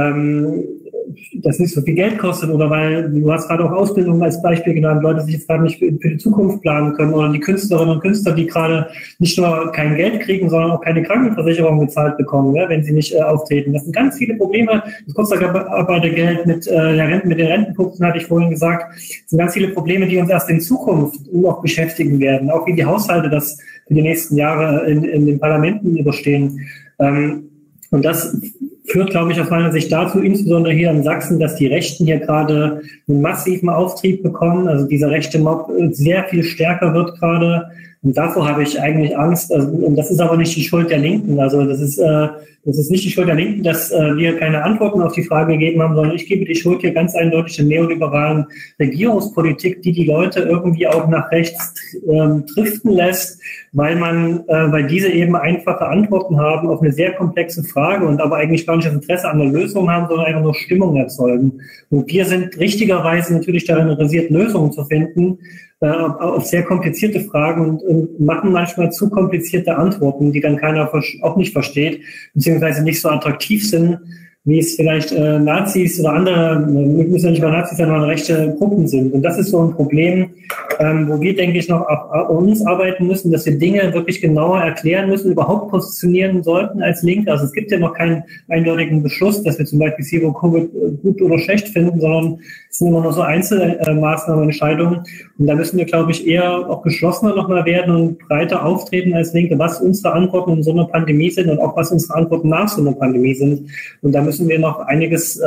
das nicht so viel Geld kostet oder weil, du hast gerade auch Ausbildung als Beispiel genannt, Leute sich jetzt gerade nicht für die Zukunft planen können oder die Künstlerinnen und Künstler, die gerade nicht nur kein Geld kriegen, sondern auch keine Krankenversicherung gezahlt bekommen, wenn sie nicht auftreten. Das sind ganz viele Probleme. Das Kurzarbeitergeld mit den Rentenpunkten, hatte ich vorhin gesagt, das sind ganz viele Probleme, die uns erst in Zukunft noch beschäftigen werden, auch wie die Haushalte das für die nächsten Jahre in den Parlamenten überstehen. Und das führt, glaube ich, aus meiner Sicht dazu, insbesondere hier in Sachsen, dass die Rechten hier gerade einen massiven Auftrieb bekommen. Also dieser rechte Mob sehr viel stärker wird gerade. Und davor habe ich eigentlich Angst. Also, und das ist aber nicht die Schuld der Linken. Also das ist nicht die Schuld der Linken, dass wir keine Antworten auf die Frage gegeben haben, sondern ich gebe die Schuld hier ganz eindeutig der neoliberalen Regierungspolitik, die Leute irgendwie auch nach rechts driften lässt, weil diese eben einfache Antworten haben auf eine sehr komplexe Frage und aber eigentlich gar nicht das Interesse an der Lösung haben, sondern einfach nur Stimmung erzeugen. Und wir sind richtigerweise natürlich daran interessiert, Lösungen zu finden auf sehr komplizierte Fragen und machen manchmal zu komplizierte Antworten, die dann keiner auch nicht versteht, beziehungsweise nicht so attraktiv sind, wie es vielleicht Nazis oder andere, müssen ja nicht mal Nazis sein, sondern rechte Gruppen sind. Und das ist so ein Problem, wo wir, denke ich, noch an uns arbeiten müssen, dass wir Dinge wirklich genauer erklären müssen, überhaupt positionieren sollten als Linke. Also es gibt ja noch keinen eindeutigen Beschluss, dass wir zum Beispiel Zero Covid gut oder schlecht finden, sondern es sind immer nur so Einzelmaßnahmen, Entscheidungen. Und da müssen wir, glaube ich, eher auch geschlossener nochmal werden und breiter auftreten als Linke, was unsere Antworten in so einer Pandemie sind und auch was unsere Antworten nach so einer Pandemie sind. Und da müssen wir noch einiges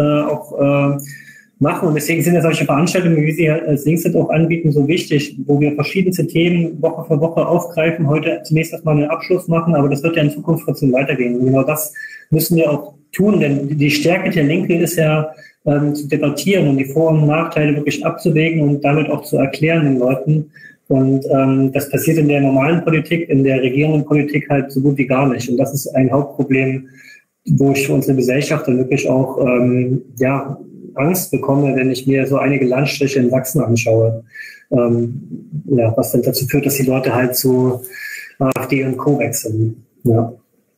machen. Und deswegen sind ja solche Veranstaltungen, wie Sie als Linkset auch anbieten, so wichtig, wo wir verschiedenste Themen Woche für Woche aufgreifen, heute zunächst erstmal einen Abschluss machen, aber das wird ja in Zukunft trotzdem weitergehen. Und genau das müssen wir auch tun, denn die Stärke der Linke ist ja zu debattieren und die Vor- und Nachteile wirklich abzuwägen und damit auch zu erklären den Leuten. Und das passiert in der normalen Politik, in der regierenden Politik halt so gut wie gar nicht. Und das ist ein Hauptproblem, wo ich für unsere Gesellschaft dann wirklich auch Angst bekomme, wenn ich mir so einige Landstriche in Sachsen anschaue. Was dann dazu führt, dass die Leute halt zu AfD und Co. wechseln. Ja.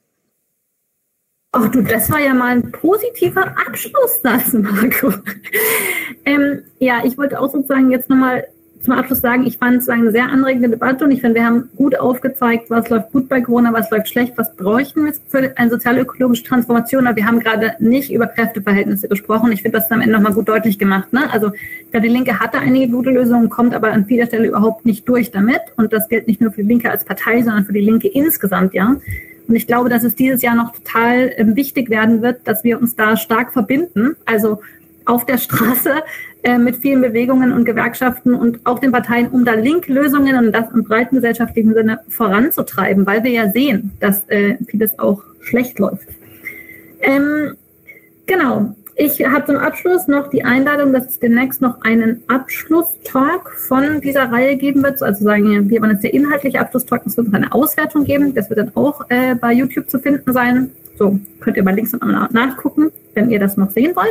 Ach du, das war ja mal ein positiver Abschlusssatz, Marco. Ich wollte auch sozusagen jetzt nochmal zum Abschluss sagen, ich fand es eine sehr anregende Debatte und ich finde, wir haben gut aufgezeigt, was läuft gut bei Corona, was läuft schlecht, was bräuchten wir für eine sozial-ökologische Transformation. Aber wir haben gerade nicht über Kräfteverhältnisse gesprochen. Ich finde, das ist am Ende nochmal gut deutlich gemacht. Ne? Also ich glaube, die Linke hatte einige gute Lösungen, kommt aber an vieler Stelle überhaupt nicht durch damit. Und das gilt nicht nur für die Linke als Partei, sondern für die Linke insgesamt, ja. Und ich glaube, dass es dieses Jahr noch total wichtig werden wird, dass wir uns da stark verbinden. Also auf der Straße mit vielen Bewegungen und Gewerkschaften und auch den Parteien, um da Linklösungen und das im breiten gesellschaftlichen Sinne voranzutreiben, weil wir ja sehen, dass vieles auch schlecht läuft. Genau. Ich habe zum Abschluss noch die Einladung, dass es demnächst noch einen Abschlusstalk von dieser Reihe geben wird. Also sagen wir, wann ist der inhaltliche Abschlusstalk? Es wird noch eine Auswertung geben. Das wird dann auch bei YouTube zu finden sein. So, könnt ihr mal links und einmal nachgucken, wenn ihr das noch sehen wollt.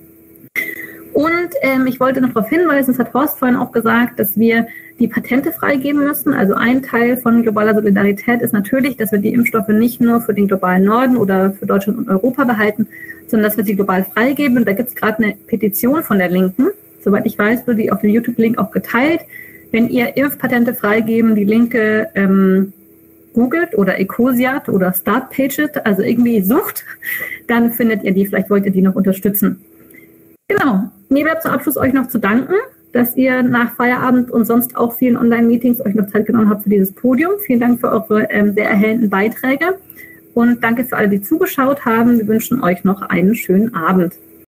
Und ich wollte noch darauf hinweisen, das hat Horst vorhin auch gesagt, dass wir die Patente freigeben müssen. Also ein Teil von globaler Solidarität ist natürlich, dass wir die Impfstoffe nicht nur für den globalen Norden oder für Deutschland und Europa behalten, sondern dass wir sie global freigeben. Und da gibt es gerade eine Petition von der Linken. Soweit ich weiß, wurde die auf dem YouTube-Link auch geteilt. Wenn ihr Impfpatente freigeben, die Linke googelt oder Ecosiat oder Startpageit, also irgendwie sucht, dann findet ihr die. Vielleicht wollt ihr die noch unterstützen. Genau. Mir bleibt zum Abschluss euch noch zu danken, dass ihr nach Feierabend und sonst auch vielen Online-Meetings euch noch Zeit genommen habt für dieses Podium. Vielen Dank für eure sehr erhellenden Beiträge und danke für alle, die zugeschaut haben. Wir wünschen euch noch einen schönen Abend.